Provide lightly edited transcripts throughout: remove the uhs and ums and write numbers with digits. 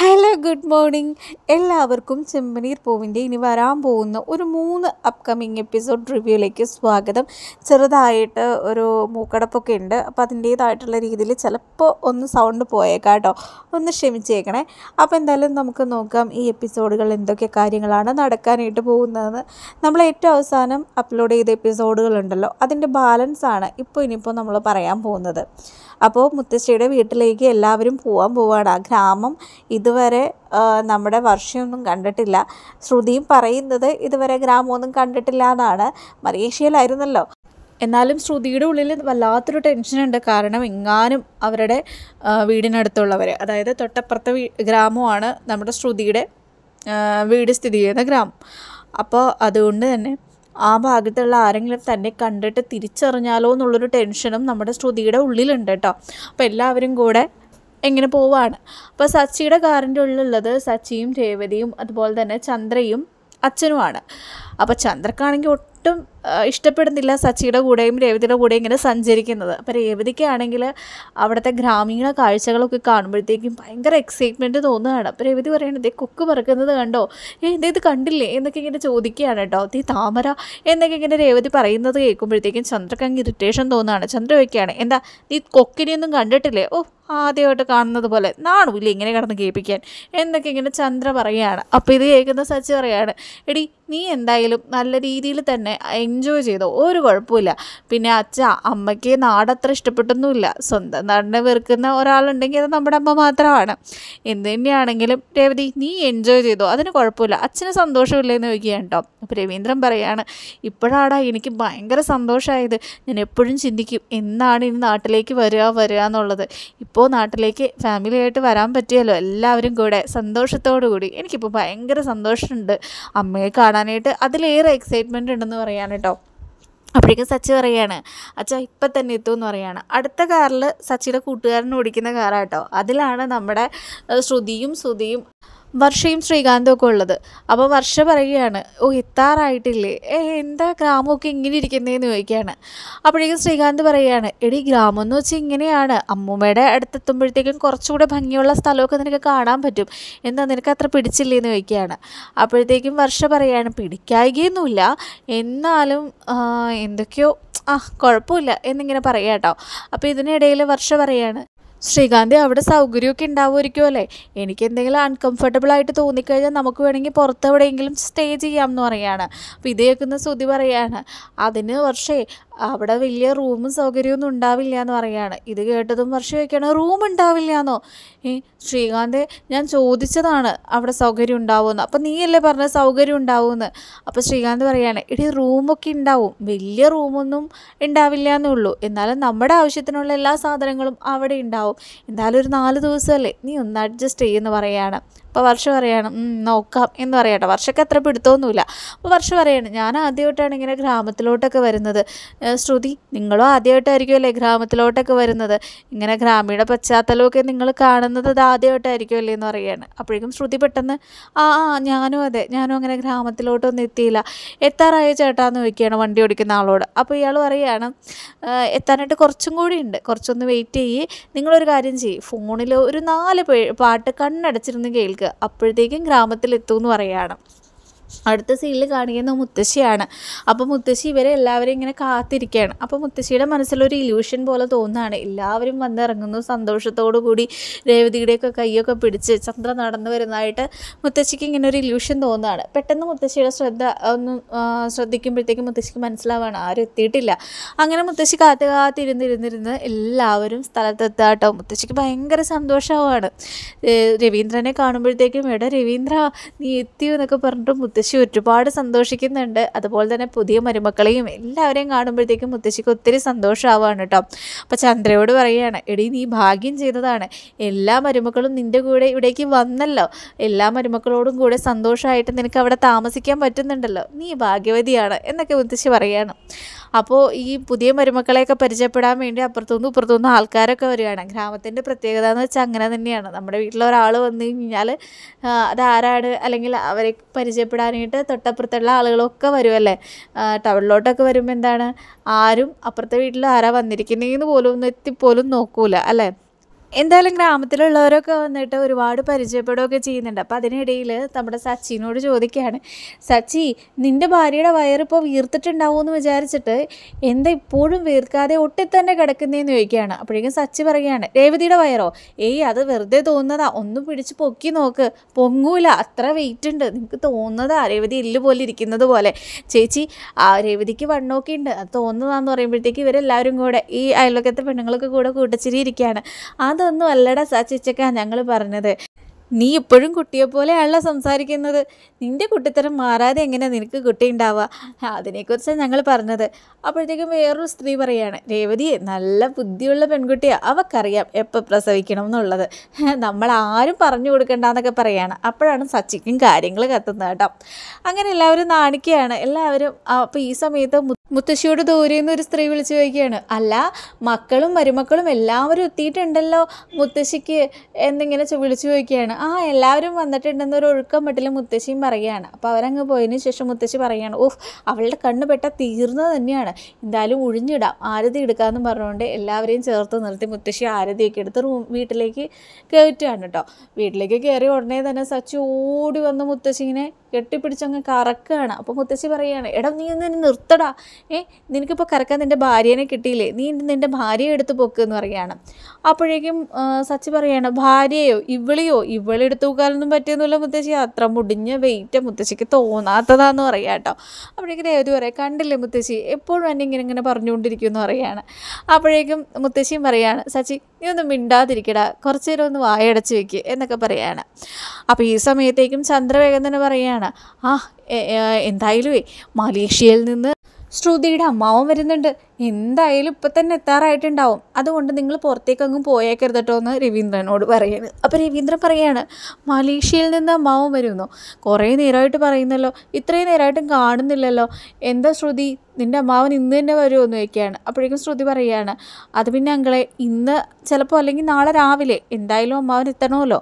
Hello good morning. എല്ലാവർക്കും ചെമ്പനീർ പൂവിൻ്റെ ഇനി വരാൻ പോകുന്ന ഒരു 3 അപ്കമിങ് എപ്പിസോഡ് റിവ്യൂയിലേക്ക് സ്വാഗതം. ചെറുതായിട്ട് ഒരു മൂക്കടപ്പൊക്കെ ഉണ്ട്, അപ്പോൾ അതിൻ്റേതായിട്ടുള്ള രീതിയിൽ ചിലപ്പോൾ ഒന്ന് സൗണ്ട് പോയേക്കാം കേട്ടോ, ഒന്ന് ക്ഷമിച്ചേക്കണേ. അപ്പോൾ എന്തായാലും നമുക്ക് നോക്കാം ഈ എപ്പിസോഡുകൾ എന്തൊക്കെ കാര്യങ്ങളാണ് നടക്കാനായിട്ട് പോകുന്നതെന്ന്. നമ്മൾ ഏറ്റവും അവസാനം അപ്ലോഡ് ചെയ്ത എപ്പിസോഡുകളുണ്ടല്ലോ, അതിൻ്റെ ബാലൻസാണ് ഇനിയിപ്പോൾ നമ്മൾ പറയാൻ പോകുന്നത്. അപ്പോൾ മുത്തശ്ശിയുടെ വീട്ടിലേക്ക് എല്ലാവരും പോവാണ്. ആ ഗ്രാമം ഇതുവരെ നമ്മുടെ വർഷമൊന്നും കണ്ടിട്ടില്ല. ശ്രുതിയും പറയുന്നത് ഇതുവരെ ഗ്രാമമൊന്നും കണ്ടിട്ടില്ല എന്നാണ്. മലേഷ്യയിലായിരുന്നല്ലോ. എന്നാലും ശ്രുതിയുടെ ഉള്ളിൽ വല്ലാത്തൊരു ടെൻഷനുണ്ട്. കാരണം എങ്ങാനും അവരുടെ വീടിനടുത്തുള്ളവർ, അതായത് തൊട്ടപ്പുറത്തെ ഗ്രാമമാണ് നമ്മുടെ ശ്രുതിയുടെ വീട് സ്ഥിതി ചെയ്യുന്ന ഗ്രാമം. അപ്പോൾ അതുകൊണ്ട് തന്നെ ആ ഭാഗത്തുള്ള ആരെങ്കിലും തന്നെ കണ്ടിട്ട് തിരിച്ചറിഞ്ഞാലോ എന്നുള്ളൊരു ടെൻഷനും നമ്മുടെ ശ്രുതിയുടെ ഉള്ളിലുണ്ട് കേട്ടോ. അപ്പോൾ എല്ലാവരും കൂടെ എങ്ങനെ പോവാണ്. അപ്പോൾ സച്ചിയുടെ കാറിൻ്റെ ഉള്ളിലുള്ളത് സച്ചിയും രേവതിയും അതുപോലെ തന്നെ ചന്ദ്രയും അച്ഛനുമാണ്. അപ്പോൾ ചന്ദ്രക്കാണെങ്കിൽ ഒട്ടും ഇഷ്ടപ്പെടുന്നില്ല സച്ചിയുടെ കൂടെയും രേവതിയുടെ കൂടെയും ഇങ്ങനെ സഞ്ചരിക്കുന്നത്. അപ്പോൾ രേവതിക്കാണെങ്കിൽ അവിടുത്തെ ഗ്രാമീണ കാഴ്ചകളൊക്കെ കാണുമ്പോഴത്തേക്കും ഭയങ്കര എക്സൈറ്റ്മെൻറ്റ് തോന്നുകയാണ്. അപ്പോൾ രേവതി പറയുന്നത് കൊക്ക് പറക്കുന്നത് കണ്ടോ, ഇത് കണ്ടില്ലേ എന്നൊക്കെ ഇങ്ങനെ ചോദിക്കുകയാണ് കേട്ടോ. താമര എന്നൊക്കെ ഇങ്ങനെ രേവതി പറയുന്നത് കേൾക്കുമ്പോഴത്തേക്കും ചന്ദ്രക്ക് അങ്ങ് ഇറിറ്റേഷൻ തോന്നുകയാണ്. ചന്ദ്ര വയ്ക്കുകയാണ്, എന്താ നീ കൊക്കിനെയൊന്നും കണ്ടിട്ടില്ലേ? ആദ്യമായിട്ട് കാണുന്നത് പോലെ നാണുമില്ല ഇങ്ങനെ കിടന്ന് കേൾപ്പിക്കാൻ എന്നൊക്കെ ഇങ്ങനെ ചന്ദ്ര പറയുകയാണ്. അപ്പോൾ ഇത് കേൾക്കുന്ന സച്ചി പറയാണ്, എടി നീ എന്തായാലും നല്ല രീതിയിൽ തന്നെ എൻജോയ് ചെയ്തോ, ഒരു കുഴപ്പമില്ല. പിന്നെ അമ്മയ്ക്ക് നാടത്ര ഇഷ്ടപ്പെട്ടൊന്നുമില്ല. സ്വന്തം നാടിനെ വെറുക്കുന്ന ഒരാളുണ്ടെങ്കിൽ അത് നമ്മുടെ അമ്മ മാത്രമാണ്. എന്ത് തന്നെയാണെങ്കിലും രേവതി നീ എൻജോയ് ചെയ്തോ, അതിന് കുഴപ്പമില്ല. അച്ഛന് സന്തോഷമില്ലെന്ന് ചോദിക്കുകയാണ് കേട്ടോ. അപ്പോൾ രവീന്ദ്രൻ പറയാണ്, ഇപ്പോഴാടാ എനിക്ക് ഭയങ്കര സന്തോഷമായത്. ഞാൻ എപ്പോഴും ചിന്തിക്കും എന്നാണ് ഇനി നാട്ടിലേക്ക് വരിക എന്നുള്ളത്. ഇപ്പോൾ നാട്ടിലേക്ക് ഫാമിലിയായിട്ട് വരാൻ പറ്റിയല്ലോ, എല്ലാവരും കൂടെ സന്തോഷത്തോടു കൂടി. എനിക്കിപ്പോൾ ഭയങ്കര സന്തോഷമുണ്ട് അമ്മയെ കാണാനായിട്ട്, അതിലേറെ എക്സൈറ്റ്മെൻറ്റ് ഉണ്ടെന്ന് പറയാൻ കേട്ടോ. അപ്പോഴേക്കും സച്ചി പറയാണ്, അച്ഛാ ഇപ്പം തന്നെ എത്തുമെന്ന് പറയാണ്. അടുത്ത കാറിൽ സച്ചിയുടെ കൂട്ടുകാരൻ ഓടിക്കുന്ന കാറാട്ടോ. അതിലാണ് നമ്മുടെ ശ്രുതിയും സുധിയും വർഷയും ശ്രീകാന്തും ഒക്കെ ഉള്ളത്. അപ്പോൾ വർഷ പറയുകയാണ്, എത്താറായിട്ടില്ലേ, എന്താ ഗ്രാമമൊക്കെ ഇങ്ങനെ ഇരിക്കുന്നതെന്ന് ചോദിക്കുകയാണ്. അപ്പോഴേക്കും ശ്രീകാന്ത് പറയുകയാണ്, എടി ഗ്രാമം എന്ന് വെച്ചാൽ ഇങ്ങനെയാണ്, അമ്മൂമ്മയുടെ അടുത്തെത്തുമ്പോഴത്തേക്കും കുറച്ചുകൂടെ ഭംഗിയുള്ള സ്ഥലമൊക്കെ നിനക്ക് കാണാൻ പറ്റും, എന്താ നിനക്ക് അത്ര പിടിച്ചില്ലേന്ന് ചോദിക്കുകയാണ്. അപ്പോഴത്തേക്കും വർഷ പറയുകയാണ്, പിടിക്കായികയൊന്നുമില്ല, എന്നാലും എന്തൊക്കെയോ കുഴപ്പമില്ല എന്നിങ്ങനെ പറയാം കേട്ടോ. അപ്പോൾ ഇതിനിടയിൽ വർഷ പറയാണ്, ശ്രീകാന്ത് അവിടെ സൗകര്യമൊക്കെ ഉണ്ടാവുമായിരിക്കും അല്ലേ, എനിക്ക് എന്തെങ്കിലും അൺകംഫർട്ടബിൾ ആയിട്ട് തോന്നിക്കഴിഞ്ഞാൽ നമുക്ക് വേണമെങ്കിൽ പുറത്ത് എവിടെയെങ്കിലും സ്റ്റേ ചെയ്യാം എന്ന് പറയുകയാണ്. അപ്പോൾ ഇത് കേൾക്കുന്ന ശ്രുതി പറയാണ്, അതിന് വർഷേ അവിടെ വലിയ റൂമും സൗകര്യമൊന്നും ഉണ്ടാവില്ല എന്ന് പറയുകയാണ്. ഇത് കേട്ടതും വർഷം ചോദിക്കുകയാണ്, റൂം ഉണ്ടാവില്ല എന്നോ? ശ്രീകാന്ത് ഞാൻ ചോദിച്ചതാണ് അവിടെ സൗകര്യം ഉണ്ടാവുമെന്ന്, അപ്പം നീയല്ലേ പറഞ്ഞ സൗകര്യം ഉണ്ടാവുമെന്ന്. അപ്പോൾ ശ്രീകാന്ത് പറയാണ്, എടി റൂമൊക്കെ ഉണ്ടാവും, വലിയ റൂമൊന്നും ഉണ്ടാവില്ല എന്നുള്ളൂ, എന്നാലും നമ്മുടെ ആവശ്യത്തിനുള്ള എല്ലാ സാധനങ്ങളും അവിടെ ഉണ്ടാവും. എന്തായാലും ഒരു 4 ദിവസമല്ലേ, നീ ഒന്ന് അഡ്ജസ്റ്റ് ചെയ്യുമെന്ന് പറയുകയാണ്. അപ്പോൾ വർഷ പറയാണ്, നോക്കാം എന്ന് പറയാട്ടോ. വർഷയ്ക്ക് അത്ര പിടുത്തമൊന്നുമില്ല. അപ്പോൾ വർഷ പറയാണ്, ഞാൻ ആദ്യമായിട്ടാണ് ഇങ്ങനെ ഗ്രാമത്തിലോട്ടൊക്കെ വരുന്നത്. ശ്രുതി നിങ്ങളും ആദ്യമായിട്ടായിരിക്കും അല്ലേ ഗ്രാമത്തിലോട്ടൊക്കെ വരുന്നത്, ഇങ്ങനെ ഗ്രാമീണ പശ്ചാത്തലമൊക്കെ നിങ്ങൾ കാണുന്നത് അത് ആദ്യമായിട്ടായിരിക്കും അല്ലേ എന്ന് പറയുകയാണ്. അപ്പോഴേക്കും ശ്രുതി പെട്ടെന്ന് ഞാനും അങ്ങനെ ഗ്രാമത്തിലോട്ടൊന്നും എത്തിയില്ല, എത്താറായ ചേട്ടാന്ന് ചോദിക്കുകയാണ് വണ്ടി ഓടിക്കുന്ന ആളോട്. അപ്പോൾ ഇയാൾ പറയുകയാണ്, എത്താനായിട്ട് കുറച്ചും കൂടി ഉണ്ട്, കുറച്ചൊന്ന് വെയിറ്റ് ചെയ്യേ, നിങ്ങളൊരു കാര്യം ചെയ്യ്, ഫോണിൽ ഒരു 4 പാട്ട് കണ്ണടച്ചിരുന്ന് കേൾക്കുക, അപ്പോഴത്തേക്കും ഗ്രാമത്തിലെത്തുമെന്ന് പറയുകയാണ്. അടുത്ത സീനിൽ കാണിക്കുന്ന മുത്തശ്ശിയാണ്. അപ്പോൾ മുത്തശ്ശി ഇവരെ എല്ലാവരും ഇങ്ങനെ കാത്തിരിക്കുകയാണ്. അപ്പോൾ മുത്തശ്ശിയുടെ മനസ്സിലൊരു ഇല്യൂഷൻ പോലെ തോന്നുകയാണ്, എല്ലാവരും വന്നിറങ്ങുന്നു സന്തോഷത്തോടു കൂടി രേവതിയുടെയൊക്കെ കൈയൊക്കെ പിടിച്ച് ചന്ദ്ര നടന്നു വരുന്നതായിട്ട് മുത്തശ്ശിക്ക് ഇങ്ങനെ ഒരു ഇല്യൂഷൻ തോന്നുകയാണ്. പെട്ടെന്ന് മുത്തശ്ശിയുടെ ശ്രദ്ധിക്കുമ്പോഴത്തേക്കും മുത്തശ്ശിക്ക് മനസ്സിലാവുകയാണ് ആരും എത്തിയിട്ടില്ല. അങ്ങനെ മുത്തശ്ശി കാത്തിരുന്നിരുന്ന് എല്ലാവരും സ്ഥലത്തെത്താട്ടോ. മുത്തശ്ശിക്ക് ഭയങ്കര സന്തോഷമാവാണ്. രവീന്ദ്രനെ കാണുമ്പോഴത്തേക്കും, എടാ രവീന്ദ്ര നീ എത്തിയോ എന്നൊക്കെ പറഞ്ഞിട്ട് മുത്തശ്ശി ഒരുപാട് സന്തോഷിക്കുന്നുണ്ട്. അതുപോലെ തന്നെ പുതിയ മരുമക്കളെയും എല്ലാവരെയും കാണുമ്പോഴത്തേക്കും മുത്തശ്ശിക്ക് ഒത്തിരി സന്തോഷമാവാണ് കേട്ടോ. അപ്പോൾ ചന്ദ്രയോട് പറയുകയാണ്, എടി നീ ഭാഗ്യം ചെയ്തതാണ്, എല്ലാ മരുമക്കളും നിൻ്റെ കൂടെ ഇവിടേക്ക് വന്നല്ലോ, എല്ലാ മരുമക്കളോടും കൂടെ സന്തോഷമായിട്ട് നിനക്ക് അവിടെ താമസിക്കാൻ പറ്റുന്നുണ്ടല്ലോ, നീ ഭാഗ്യവതിയാണ് എന്നൊക്കെ മുത്തശ്ശി പറയുകയാണ്. അപ്പോൾ ഈ പുതിയ മരുമക്കളെയൊക്കെ പരിചയപ്പെടാൻ വേണ്ടി അപ്പുറത്തുനിന്നും ഇപ്പുറത്തുനിന്നും ആൾക്കാരൊക്കെ വരികയാണ്. ഗ്രാമത്തിൻ്റെ പ്രത്യേകത എന്ന് വെച്ചാൽ അങ്ങനെ തന്നെയാണ്. നമ്മുടെ വീട്ടിലൊരാൾ വന്നു കഴിഞ്ഞാൽ അതാരാണ്, അല്ലെങ്കിൽ അവരെ പരിചയപ്പെടാനായിട്ട് തൊട്ടപ്പുറത്തുള്ള ആളുകളൊക്കെ വരുമല്ലേ. ടൗണിലോട്ടൊക്കെ വരുമ്പോൾ എന്താണ്, ആരും അപ്പുറത്തെ വീട്ടിൽ ആരാ വന്നിരിക്കുന്നതെന്ന് പോലും ഒന്ന് എത്തിപ്പോലും നോക്കൂല അല്ലേ. എന്തായാലും ഗ്രാമത്തിലുള്ളവരൊക്കെ വന്നിട്ട് ഒരുപാട് പരിചയപ്പെടുകയൊക്കെ ചെയ്യുന്നുണ്ട്. അപ്പോൾ അതിനിടയിൽ നമ്മുടെ സച്ചിനോട് ചോദിക്കുകയാണ്, സച്ചി നിൻ്റെ ഭാര്യയുടെ വയറിപ്പോൾ വീർത്തിട്ടുണ്ടാവുമെന്ന് വിചാരിച്ചിട്ട് എന്താ ഇപ്പോഴും വീർക്കാതെ ഒട്ടിത്തന്നെ കിടക്കുന്നതെന്ന് ചോദിക്കുകയാണ്. അപ്പോഴേക്കും സച്ചി പറയുകയാണ്, രേവതിയുടെ വയറോ? ഏയ് അത് വെറുതെ തോന്നുന്നതാ, ഒന്ന് പിടിച്ച് പൊക്കി നോക്ക്, പൊങ്ങൂല, അത്ര വെയിറ്റ് ഉണ്ട്, നിങ്ങൾക്ക് തോന്നുന്നതാ രേവതി എല്ല് പോലെ ഇരിക്കുന്നത് പോലെ. ചേച്ചി രേവതിക്ക് വണ്ണമൊക്കെ ഉണ്ട്, അത് തോന്നുന്നതാന്ന് പറയുമ്പോഴത്തേക്ക് ഇവരെല്ലാവരും കൂടെ ഈ അയൽവക്കത്തെ പെണ്ണുങ്ങളൊക്കെ കൂടെ കൂട്ടച്ചിരി ഇരിക്കുകയാണ്. അതൊന്നും അല്ലടാ സച്ചിച്ചക്ക ഞങ്ങൾ പറഞ്ഞത്, നീ ഇപ്പോഴും കുട്ടിയെപ്പോലെയാണല്ലോ സംസാരിക്കുന്നത്, നിൻ്റെ കുട്ടിത്തരം മാറാതെ എങ്ങനെ നിനക്ക് കുട്ടി ഉണ്ടാവുക, അതിനെക്കുറിച്ചാണ് ഞങ്ങൾ പറഞ്ഞത്. അപ്പോഴത്തേക്കും വേറൊരു സ്ത്രീ പറയുകയാണ്, രേവതിയെ നല്ല ബുദ്ധിയുള്ള പെൺകുട്ടിയാണ്, അവൾക്കറിയാം എപ്പോൾ പ്രസവിക്കണം എന്നുള്ളത്, നമ്മൾ ആരും പറഞ്ഞു കൊടുക്കണ്ടെന്നൊക്കെ പറയുകയാണ്. അപ്പോഴാണ് സച്ചിക്കും കാര്യങ്ങൾ കത്തുന്നത് കേട്ടോ. അങ്ങനെ എല്ലാവരും നാണിക്കുകയാണ്. എല്ലാവരും അപ്പോൾ ഈ സമയത്ത് മുത്തശ്ശിയോട് ദൂരെ നിന്ന് ഒരു സ്ത്രീ വിളിച്ചു ചോദിക്കുകയാണ്, അല്ല മക്കളും മരുമക്കളും എല്ലാവരും എത്തിയിട്ടുണ്ടല്ലോ മുത്തശ്ശിക്ക് എന്നിങ്ങനെ വിളിച്ചു ചോദിക്കുകയാണ്. എല്ലാവരും വന്നിട്ടുണ്ടെന്നൊരു ഒഴുക്കം മട്ടിൽ മുത്തശ്ശിയും പറയുകയാണ്. അപ്പോൾ അവരങ്ങ് പോയതിന് ശേഷം മുത്തശ്ശി പറയുകയാണ്, ഓഹ് അവളുടെ കണ്ണ് പെട്ടാൽ തീർന്നത് തന്നെയാണ്, എന്തായാലും ഒഴിഞ്ഞിടാം, ആരതി എടുക്കാമെന്ന് പറഞ്ഞുകൊണ്ട് എല്ലാവരെയും ചേർത്ത് നിർത്തി മുത്തശ്ശി ആരതിയൊക്കെ എടുത്ത് വീട്ടിലേക്ക് കയറ്റുകയാണ് കേട്ടോ. വീട്ടിലേക്ക് കയറി ഉടനെ തന്നെ സച്ചി ഓടി വന്ന് മുത്തശ്ശിനെ കെട്ടിപ്പിടിച്ചങ്ങ് കറക്കുകയാണ്. അപ്പോൾ മുത്തശ്ശി പറയുകയാണ്, എടാ നീ ഒന്ന് നിർത്തടാ, നിനക്കിപ്പോൾ കറക്കാൻ നിൻ്റെ ഭാര്യേനെ കിട്ടിയില്ലേ, നീ നിൻ്റെ ഭാര്യയെ എടുത്ത് പൊക്കെന്ന് പറയുകയാണ്. അപ്പോഴേക്കും സച്ചി പറയുകയാണ്, ഭാര്യയോ ഇവളെടുത്ത് പോക്കാനൊന്നും പറ്റിയൊന്നുമില്ല മുത്തശ്ശി, അത്ര മുടിഞ്ഞ വെയിറ്റ് മുത്തശ്ശിക്ക് തോന്നാത്തതാന്ന് പറയാം കേട്ടോ. അപ്പോഴേക്കും രേവതി പറയാം, കണ്ടില്ലേ മുത്തശ്ശി എപ്പോഴും എന്നെ ഇങ്ങനെ പറഞ്ഞുകൊണ്ടിരിക്കുമെന്ന് പറയുകയാണ്. അപ്പോഴേക്കും മുത്തശ്ശിയും പറയുകയാണ്, സച്ചി നീ ഒന്നും മിണ്ടാതിരിക്കടാ, കുറച്ച് നേരം ഒന്ന് വായടച്ച് വെക്കുക എന്നൊക്കെ പറയുകയാണ്. അപ്പോൾ ഈ സമയത്തേക്കും ചന്ദ്രവേഗം തന്നെ പറയുകയാണ്, എന്തായാലും മലേഷ്യയിൽ നിന്ന് ശ്രുതിയുടെ അമ്മാവൻ വരുന്നുണ്ട്, എന്തായാലും ഇപ്പം തന്നെ എത്താറായിട്ടുണ്ടാവും, അതുകൊണ്ട് നിങ്ങൾ പുറത്തേക്കങ്ങും പോയേക്കരുത് കേട്ടോ എന്ന് രവീന്ദ്രനോട് പറയുന്നത്. അപ്പോൾ രവീന്ദ്രൻ പറയാണ്, മലേഷ്യയിൽ നിന്ന് അമ്മാവൻ വരുമെന്നോ, കുറേ നേരമായിട്ട് പറയുന്നല്ലോ, ഇത്രയും നേരമായിട്ടും കാണുന്നില്ലല്ലോ, എന്താ ശ്രുതി നിൻ്റെ അമ്മാവൻ ഇന്ന് തന്നെ വരുമെന്ന് ചോദിക്കുകയാണ്. അപ്പോഴേക്കും ശ്രുതി പറയുകയാണ്, അത് പിന്നെ അങ്കളെ ഇന്ന് ചിലപ്പോൾ അല്ലെങ്കിൽ നാളെ രാവിലെ എന്തായാലും അമ്മാവൻ എത്തണമല്ലോ,